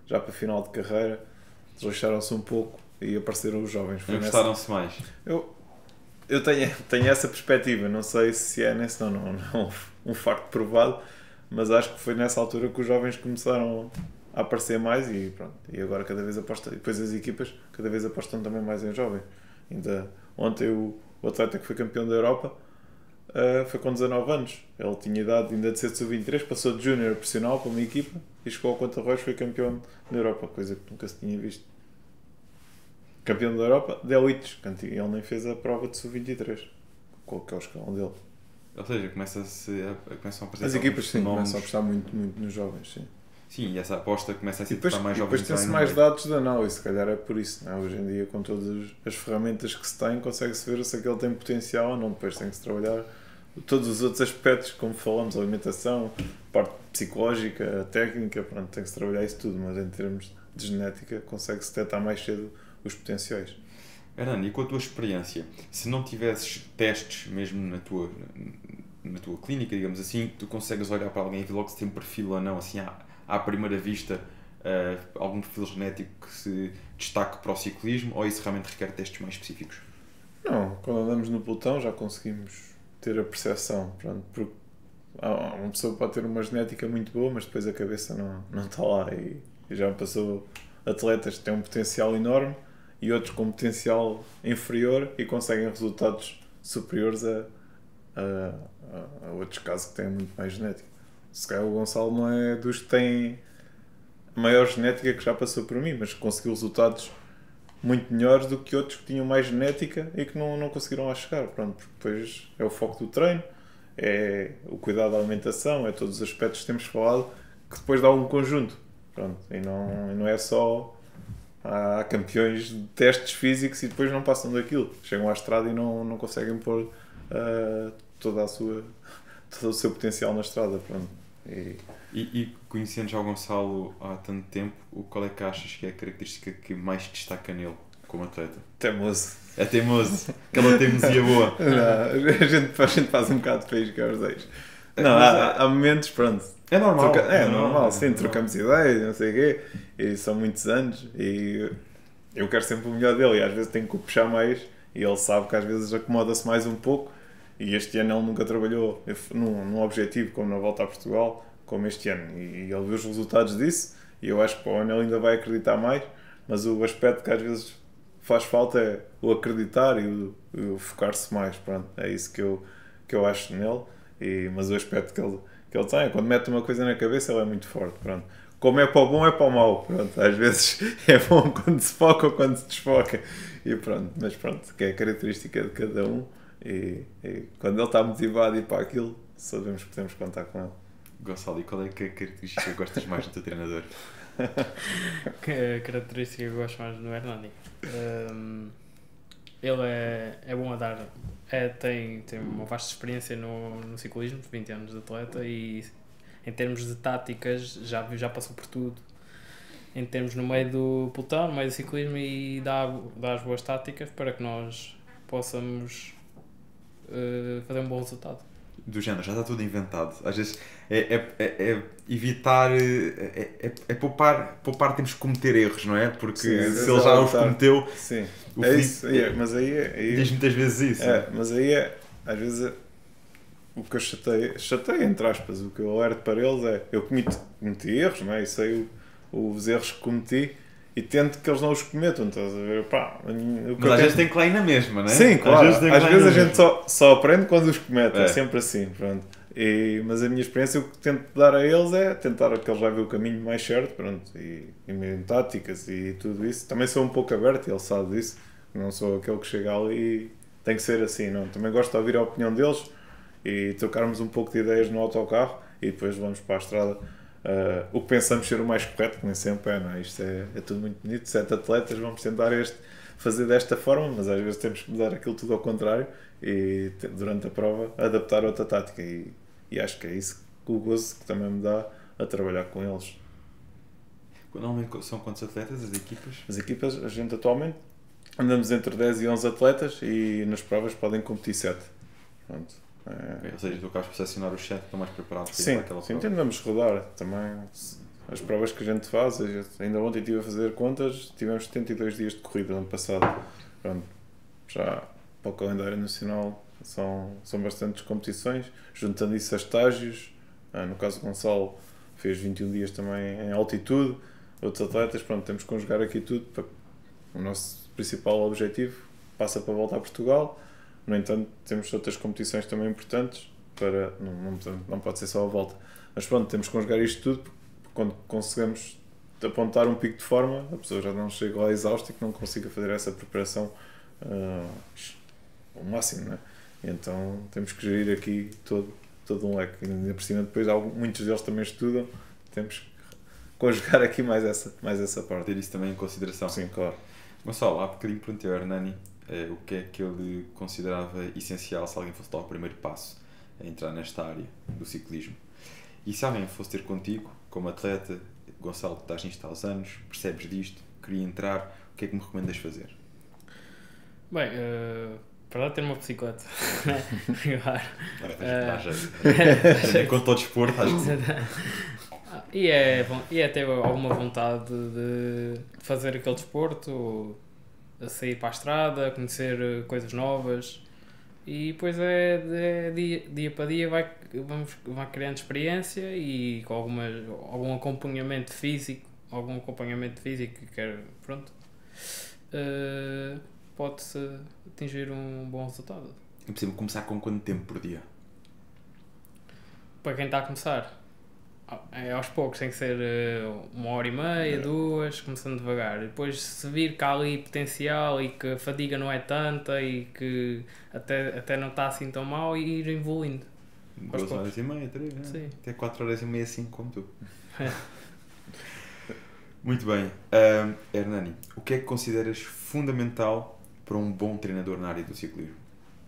já para final de carreira, desleixaram-se um pouco e apareceram os jovens. Gostaram-se mais? Eu, eu tenho, tenho essa perspectiva, não sei se é nesse, não, não, não um facto provado, mas acho que foi nessa altura que os jovens começaram a aparecer mais e pronto, e agora cada vez apostam, e depois as equipas cada vez apostam também mais em jovens. Ainda ontem o, o atleta que foi campeão da Europa uh, foi com dezanove anos, ele tinha idade ainda de ser de sub vinte e três, passou de júnior profissional para uma equipa e chegou ao Conta-Rois, foi campeão da Europa, coisa que nunca se tinha visto. Campeão da Europa de elites, ele nem fez a prova de sub vinte e três, com aquele escalão dele. Ou seja, começa-se a, começam a aparecer as equipas sim, nomes. começam a apostar muito, muito nos jovens, sim. Sim, e essa aposta começa a ser depois, para mais e jovens. depois tem-se mais dados de análise, se calhar é por isso. Não é? Hoje em dia, com todas as ferramentas que se tem, consegue-se ver se aquele tem potencial ou não. Depois tem que se trabalhar todos os outros aspectos, como falamos, a alimentação, a parte psicológica, a técnica, pronto, tem que se trabalhar isso tudo, mas em termos de genética consegue-se detectar mais cedo os potenciais. Hernani, e com a tua experiência, se não tivesses testes mesmo na tua, na tua clínica, digamos assim, tu consegues olhar para alguém e ver logo se tem um perfil ou não, assim, à, à primeira vista, uh, algum perfil genético que se destaque para o ciclismo, ou isso realmente requer testes mais específicos? Não, quando andamos no pelotão já conseguimos ter a percepção, pronto, porque uma pessoa pode ter uma genética muito boa, mas depois a cabeça não, não está lá, e, e já me passou atletas que têm um potencial enorme e outros com potencial inferior e conseguem resultados superiores a, a, a outros casos que têm muito mais genética. Se calhar o Gonçalo não é dos que têm a maior genética que já passou por mim, mas conseguiu resultados muito melhores do que outros que tinham mais genética e que não, não conseguiram lá chegar. Pronto, porque depois é o foco do treino, é o cuidado da alimentação, é todos os aspectos que temos falado, que depois dá um conjunto. Pronto, e não, não é só... Há campeões de testes físicos e depois não passam daquilo. Chegam à estrada e não, não conseguem pôr uh, toda a sua, todo o seu potencial na estrada. Pronto. E... E, e conhecendo já o Gonçalo há tanto tempo, qual é que achas que é a característica que mais destaca nele como atleta? Teimoso. É teimoso. Aquela teimosia boa. Não, a, gente, a gente faz um bocado de país que aos dois. Não, há, é... há momentos, pronto. É normal. Troca... É, é normal, normal, sim, normal. Trocamos ideias, não sei o quê, e são muitos anos, e eu quero sempre o melhor dele, e às vezes tenho que o puxar mais, e ele sabe que às vezes acomoda-se mais um pouco, e este ano ele nunca trabalhou num, num objetivo como na Volta a Portugal, como este ano, e ele viu os resultados disso, e eu acho que para o ano ele ainda vai acreditar mais, mas o aspecto que às vezes faz falta é o acreditar e o, o focar-se mais, pronto, é isso que eu, que eu acho nele, e, mas o aspecto que ele que ele tem, quando mete uma coisa na cabeça ele é muito forte, pronto. Como é para o bom é para o mau, pronto. Às vezes é bom quando se foca ou quando se desfoca, e pronto, mas pronto, que é a característica de cada um, e, e quando ele está motivado e para aquilo, sabemos que podemos contar com ele. Gonçalo, e qual é que é a característica que gostas mais do teu treinador? Que característica que eu gosto mais do Hernani? Um, ele é, é bom a dar... É, tem, tem uma vasta experiência no, no ciclismo, vinte anos de atleta, e em termos de táticas já, já passou por tudo. Em termos no meio do pelotão, no meio do ciclismo, e dá, dá as boas táticas para que nós possamos uh, fazer um bom resultado. Do género, já está tudo inventado. Às vezes é, é, é, é evitar, é, é, é poupar, poupar temos que cometer erros, não é? Porque sim, se ele já os cometeu, sim. O é Filipe, isso, é, mas aí, é, aí diz muitas vezes isso. É, mas aí é, às vezes é, o que eu chatei, chatei entre aspas, o que eu alerto para eles é, eu cometi, cometi erros, não é? E sei o, os erros que cometi e tento que eles não os cometam, estás a ver? Pá, o mas que às vezes tento... tem que lá ir na mesma, não é? Sim, claro, às vezes, às vezes a mesma. gente só, só aprende quando os comete, é, é sempre assim, pronto. E, mas a minha experiência, o que tento dar a eles é tentar que eles já vejam o caminho mais certo, pronto, e, e mesmo táticas e tudo isso. Também sou um pouco aberto, ele sabe disso, não sou aquele que chega ali e tem que ser assim, não. Também gosto de ouvir a opinião deles e trocarmos um pouco de ideias no autocarro e depois vamos para a estrada. Uh, o que pensamos ser o mais correto, que nem sempre é, não é? Isto é, é tudo muito bonito, sete atletas, vamos tentar este, fazer desta forma, mas às vezes temos que mudar aquilo tudo ao contrário e durante a prova adaptar outra tática, e, e acho que é isso que o gozo que também me dá a trabalhar com eles. Normalmente são quantos atletas as equipas? As equipas, a gente atualmente andamos entre dez e onze atletas e nas provas podem competir sete. Pronto. É... Okay, ou seja, tu acabas por selecionar os sete que estão mais preparados para sim, ir para aquela sim, prova. tentamos rodar também. as provas que a gente faz, a gente, ainda ontem estive a fazer contas, tivemos setenta e dois dias de corrida no ano passado. Pronto, já para o calendário nacional são, são bastantes competições, juntando isso a estágios. Ah, no caso do Gonçalo fez vinte e um dias também em altitude, outros atletas, pronto, temos que conjugar aqui tudo. Para, o nosso principal objetivo passa para voltar a Portugal. No entanto, temos outras competições também importantes, para, não, não, não pode ser só a volta. Mas pronto, temos que conjugar isto tudo, porque quando conseguimos apontar um pico de forma, a pessoa já não chega lá exausta e que não consiga fazer essa preparação uh, ao máximo, não é? E então temos que gerir aqui todo, todo um leque. E ainda por cima, depois há, muitos deles também estudam, temos que conjugar aqui mais essa, mais essa parte. Ter isso também em consideração. Sim, claro. Gonçalo, há bocadinho perguntei ao Hernani eh, o que é que ele considerava essencial se alguém fosse dar o primeiro passo a entrar nesta área do ciclismo. E se alguém fosse ter contigo, como atleta, Gonçalo, estás nisto há uns anos, percebes disto, queria entrar, o que é que me recomendas fazer? Bem, uh, para lá ter uma bicicleta. uh, Quanto ao desporto, acho que e, é, bom, e é ter alguma vontade de fazer aquele desporto, a sair para a estrada, conhecer coisas novas. E depois é, é dia, dia para dia vai, vamos, vai criando experiência e com alguma, algum acompanhamento físico, algum acompanhamento físico que quer, pronto, uh, pode-se atingir um bom resultado. É possível começar com quanto tempo por dia? Para quem está a começar, é aos poucos, tem que ser uma hora e meia, duas, começando devagar. E depois, se vir que há ali potencial e que a fadiga não é tanta e que até, até não está assim tão mal, e ir evoluindo. Duas horas e meia, três, né? Sim. Até quatro horas e meia, assim como tu. Muito bem. Um, Hernani, o que é que consideras fundamental para um bom treinador na área do ciclismo?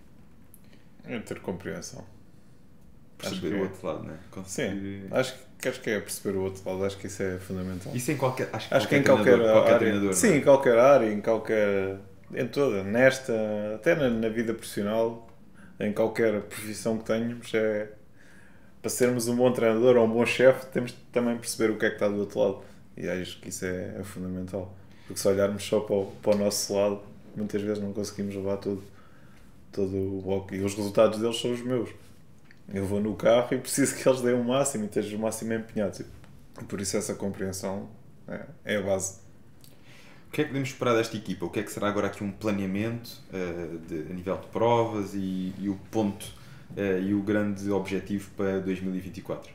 É ter compreensão. Perceber o outro lado, não é? Conseguir... Sim, acho que, acho que é perceber o outro lado, acho que isso é fundamental. Isso em qualquer, acho que acho qualquer que em qualquer, qualquer área, treinador. Sim, em qualquer área, em qualquer. Em toda, nesta, até na, na vida profissional, em qualquer profissão que tenhamos, é. Para sermos um bom treinador ou um bom chefe, temos de também perceber o que é que está do outro lado. E acho que isso é, é fundamental. Porque se olharmos só para o, para o nosso lado, muitas vezes não conseguimos levar todo, todo o bloco. E os resultados deles são os meus. Eu vou no carro e preciso que eles deem o máximo e estejam o máximo empenhados. E por isso essa compreensão é, é a base. O que é que podemos esperar desta equipa? O que é que será agora aqui um planeamento uh, de, a nível de provas e, e o ponto uh, e o grande objetivo para dois mil e vinte e quatro?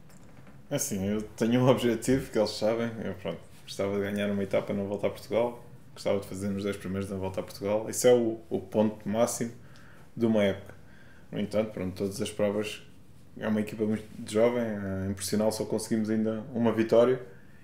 Assim, eu tenho um objetivo que eles sabem. Eu pronto, gostava de ganhar uma etapa na Volta a Portugal. Gostava de fazer nos dez primeiros na Volta a Portugal. Esse é o, o ponto máximo de uma época. No entanto, pronto, todas as provas, é uma equipa muito jovem, em profissional só conseguimos ainda uma vitória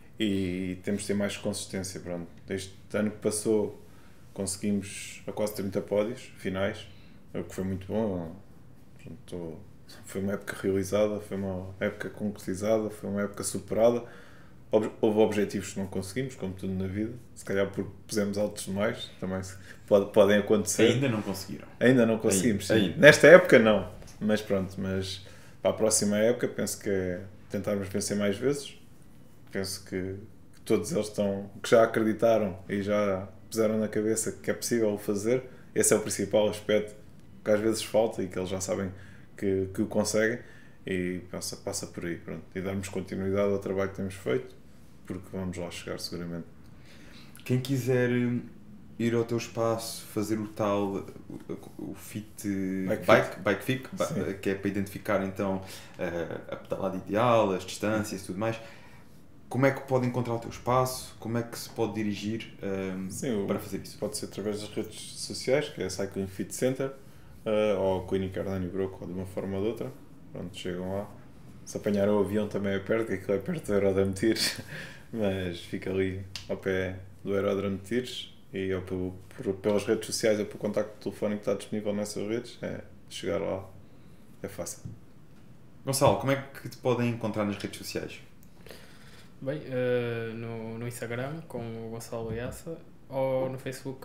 e temos de ter mais consistência. Pronto. Este ano que passou conseguimos a quase trinta pódios finais, o que foi muito bom. Pronto, foi uma época realizada, foi uma época concretizada, foi uma época superada. Houve objetivos que não conseguimos, como tudo na vida, se calhar porque pusemos altos demais, também pode, podem acontecer. Ainda não conseguiram. Ainda não conseguimos, ainda, sim. ainda. Nesta época não, mas pronto, mas para a próxima época penso que é tentarmos vencer mais vezes. Penso que, que todos eles estão, que já acreditaram e já puseram na cabeça que é possível fazer. Esse é o principal aspecto que às vezes falta e que eles já sabem que, que o conseguem e passa, passa por aí, pronto. E darmos continuidade ao trabalho que temos feito, porque vamos lá chegar seguramente. Quem quiser ir ao teu espaço, fazer o tal o, o fit bike, bike, bike fit, Sim. que é para identificar então a pedalada ideal, as distâncias e tudo mais, como é que pode encontrar o teu espaço? Como é que se pode dirigir um, Sim, para fazer isso? Pode ser através das redes sociais, que é Cycling Fit Center, uh, ou Clínica Hernani Broco, ou de uma forma ou de outra. Pronto, chegam lá. Se apanhar o avião também é perto, que aquilo é perto do Aeródromo de Tires, mas fica ali ao pé do Aeródromo de Tires e eu, por, por, pelas redes sociais ou pelo contacto telefónico que está disponível nessas redes, é chegar lá, é fácil. Gonçalo, como é que te podem encontrar nas redes sociais? Bem, uh, no, no Instagram, com o Gonçalo Iassa, ou no Facebook.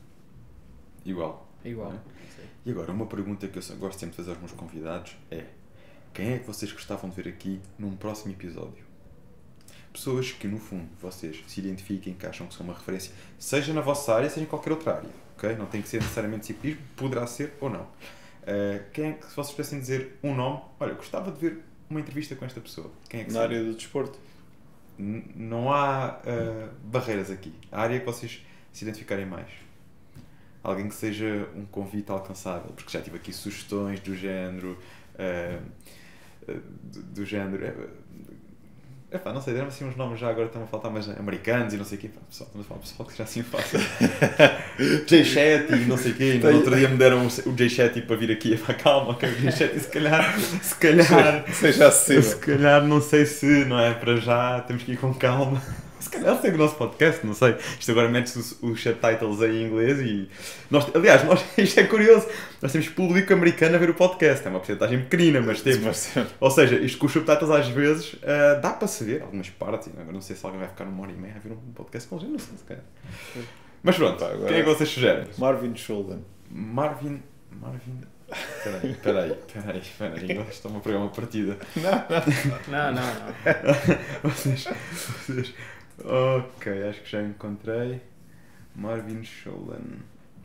Igual. Igual. É? E agora, uma pergunta que eu gosto sempre de fazer aos meus convidados é: quem é que vocês gostavam de ver aqui num próximo episódio? pessoas que, no fundo, vocês se identifiquem, que acham que são uma referência, seja na vossa área, seja em qualquer outra área, ok? Não tem que ser necessariamente ciclismo, poderá ser ou não. Uh, quem é que, se vocês pudessem dizer um nome, olha, gostava de ver uma entrevista com esta pessoa. Quem é que Na seria? área do desporto. N- não há uh, barreiras aqui. A área que vocês se identificarem mais. Alguém que seja um convite alcançável, porque já tive aqui sugestões do género. Uh, uh, do, do género. Uh, Epá, não sei, deram assim uns nomes já agora estão a faltar, mas americanos e não sei o quê. Pá, pessoal, estamos a falar pessoal que já assim fácil. Jay Shetty e não sei o quê. No outro dia me deram o Jay Shetty para vir aqui. Epá, calma, que o Jay Shetty se calhar, se calhar, Seja acessível. se calhar, não sei se, não é? Para já, temos que ir com calma. Se calhar segue o nosso podcast, não sei. Isto agora mete-se os, os subtitles aí em inglês e... Nós, aliás, nós, isto é curioso. Nós temos público americano a ver o podcast. É uma porcentagem pequenina, mas temos. Ou seja, isto com os subtitles às vezes uh, dá para se ver algumas partes. Agora não sei se alguém vai ficar uma hora e meia a ver um podcast com eles, não sei se calhar. Mas pronto, Pá, agora quem é que vocês sugerem? Marvin Schulden. Marvin... Marvin... Peraí, peraí, peraí, peraí. Agora estão a pegar uma partida. Não, não, não. vocês... vocês... Ok, acho que já encontrei. Marvin Scholen.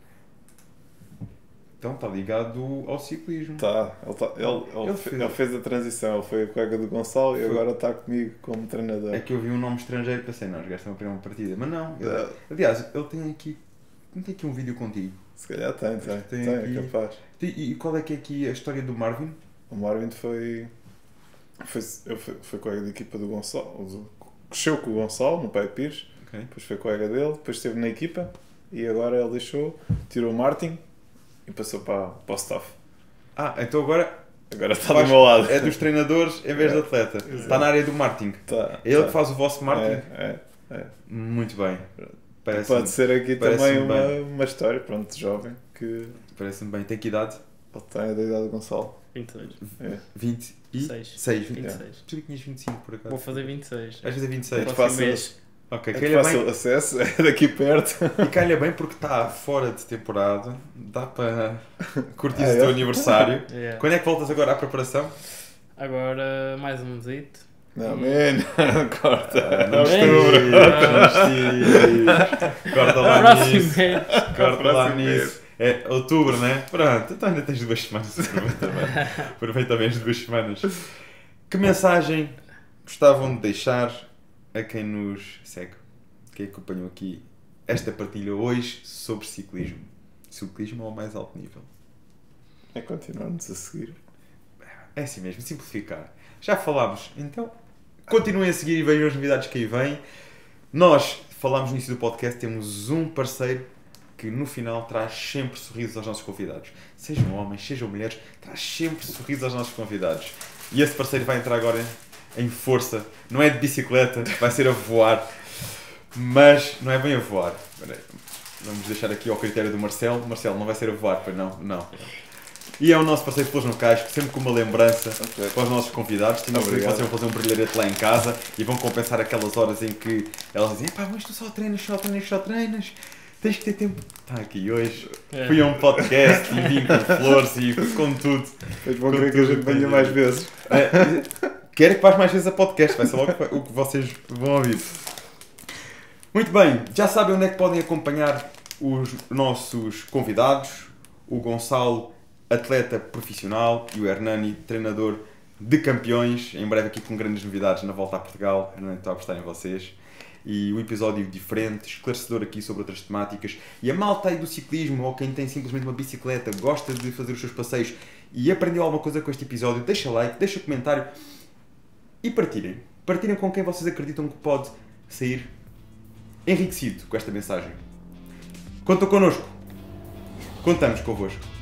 Então está ligado ao ciclismo. Tá, ele, tá, ele, ele, Ele fe- fez- ele fez a transição, ele foi o colega do Gonçalo e Foi. agora está comigo como treinador. É que eu vi um nome estrangeiro e pensei, não, os gajos estão a pegar uma partida. Mas não. ele- É. aliás, ele tem aqui. Não tem aqui um vídeo contigo. Se calhar tem, tem, Tem tem, aqui- é capaz. E, e qual é que é aqui a história do Marvin? O Marvin foi, foi, ele foi, foi colega de equipa do Gonçalo, do- cresceu com o Gonçalo no Pai Pires, Ok. depois foi colega dele, depois esteve na equipa e agora ele deixou, tirou o Martin e passou para, para o staff. Ah, então agora Agora está faz- do meu lado. é dos treinadores em vez É. de atleta. Exato. Está na área do marketing. Tá, É ele tá. que faz o vosso marketing. É, é. Muito bem. Pode Parece-me ser aqui parece-me também uma, bem. uma história, pronto, jovem, que parece-me bem. Tem que idade? ele tem a da idade do Gonçalo. vinte e seis. É. vinte e Seis. seis. vinte e vinte. seis. Tu tinhas vinte e cinco por acaso. Vou fazer vinte e seis. Às vezes é vinte e É seis. de Próximo fácil- mês. Ok, É de calha fácil bem. acesso, é daqui perto. E calha bem porque está fora de temporada. Dá para curtir Ah, o teu é? aniversário. Yeah. Quando é que voltas agora à preparação? Agora mais um mesito. Não, Hum. man, corta. Ah, não Bem, misturas, ah. não misturas. Corta lá Próximo nisso. mês. Corta lá Próximo nisso. É outubro, né? Pronto, então ainda tens duas semanas. Aproveita bem. Aproveita bem as duas semanas. Que mensagem gostavam de deixar a quem nos segue? Quem acompanhou aqui esta partilha hoje sobre ciclismo? Ciclismo ao mais alto nível. É continuarmos a seguir. É assim mesmo, simplificar. Já falámos, então continuem a seguir e vejam as novidades que aí vêm. Nós falámos no início do podcast, temos um parceiro que no final traz sempre sorrisos aos nossos convidados. Sejam homens, sejam mulheres, traz sempre sorrisos aos nossos convidados. E esse parceiro vai entrar agora em força. Não é de bicicleta, vai ser a voar. Mas não é bem a voar. Espera aí. Vamos deixar aqui ao critério do Marcelo. Marcelo, não vai ser a voar, pois não? Não. E é o nosso parceiro Pelos no Casco, sempre com uma lembrança Ok. para os nossos convidados. Tinham que Obrigado. vocês vão fazer um brilharete lá em casa e vão compensar aquelas horas em que elas dizem: pá, mas tu só treinas, só treinas, só treinas. Tens que ter tempo. Está aqui hoje. É. Fui a um podcast e vim com flores e com tudo. Depois vão Com querer que a tudo gente venha entendido. mais vezes. É, quero que vás mais vezes a podcast, vai ser logo o que vocês vão ouvir. Muito bem, já sabem onde é que podem acompanhar os nossos convidados. O Gonçalo, atleta profissional, e o Hernani, treinador de campeões. Em breve aqui com grandes novidades na volta a Portugal. Hernani, estou a apostar em vocês. E um episódio diferente, esclarecedor aqui sobre outras temáticas. E a malta aí do ciclismo, ou quem tem simplesmente uma bicicleta, gosta de fazer os seus passeios e aprendeu alguma coisa com este episódio, deixa like, deixa comentário e partilhem. Partilhem com quem vocês acreditam que pode sair enriquecido com esta mensagem. Contam connosco. Contamos convosco.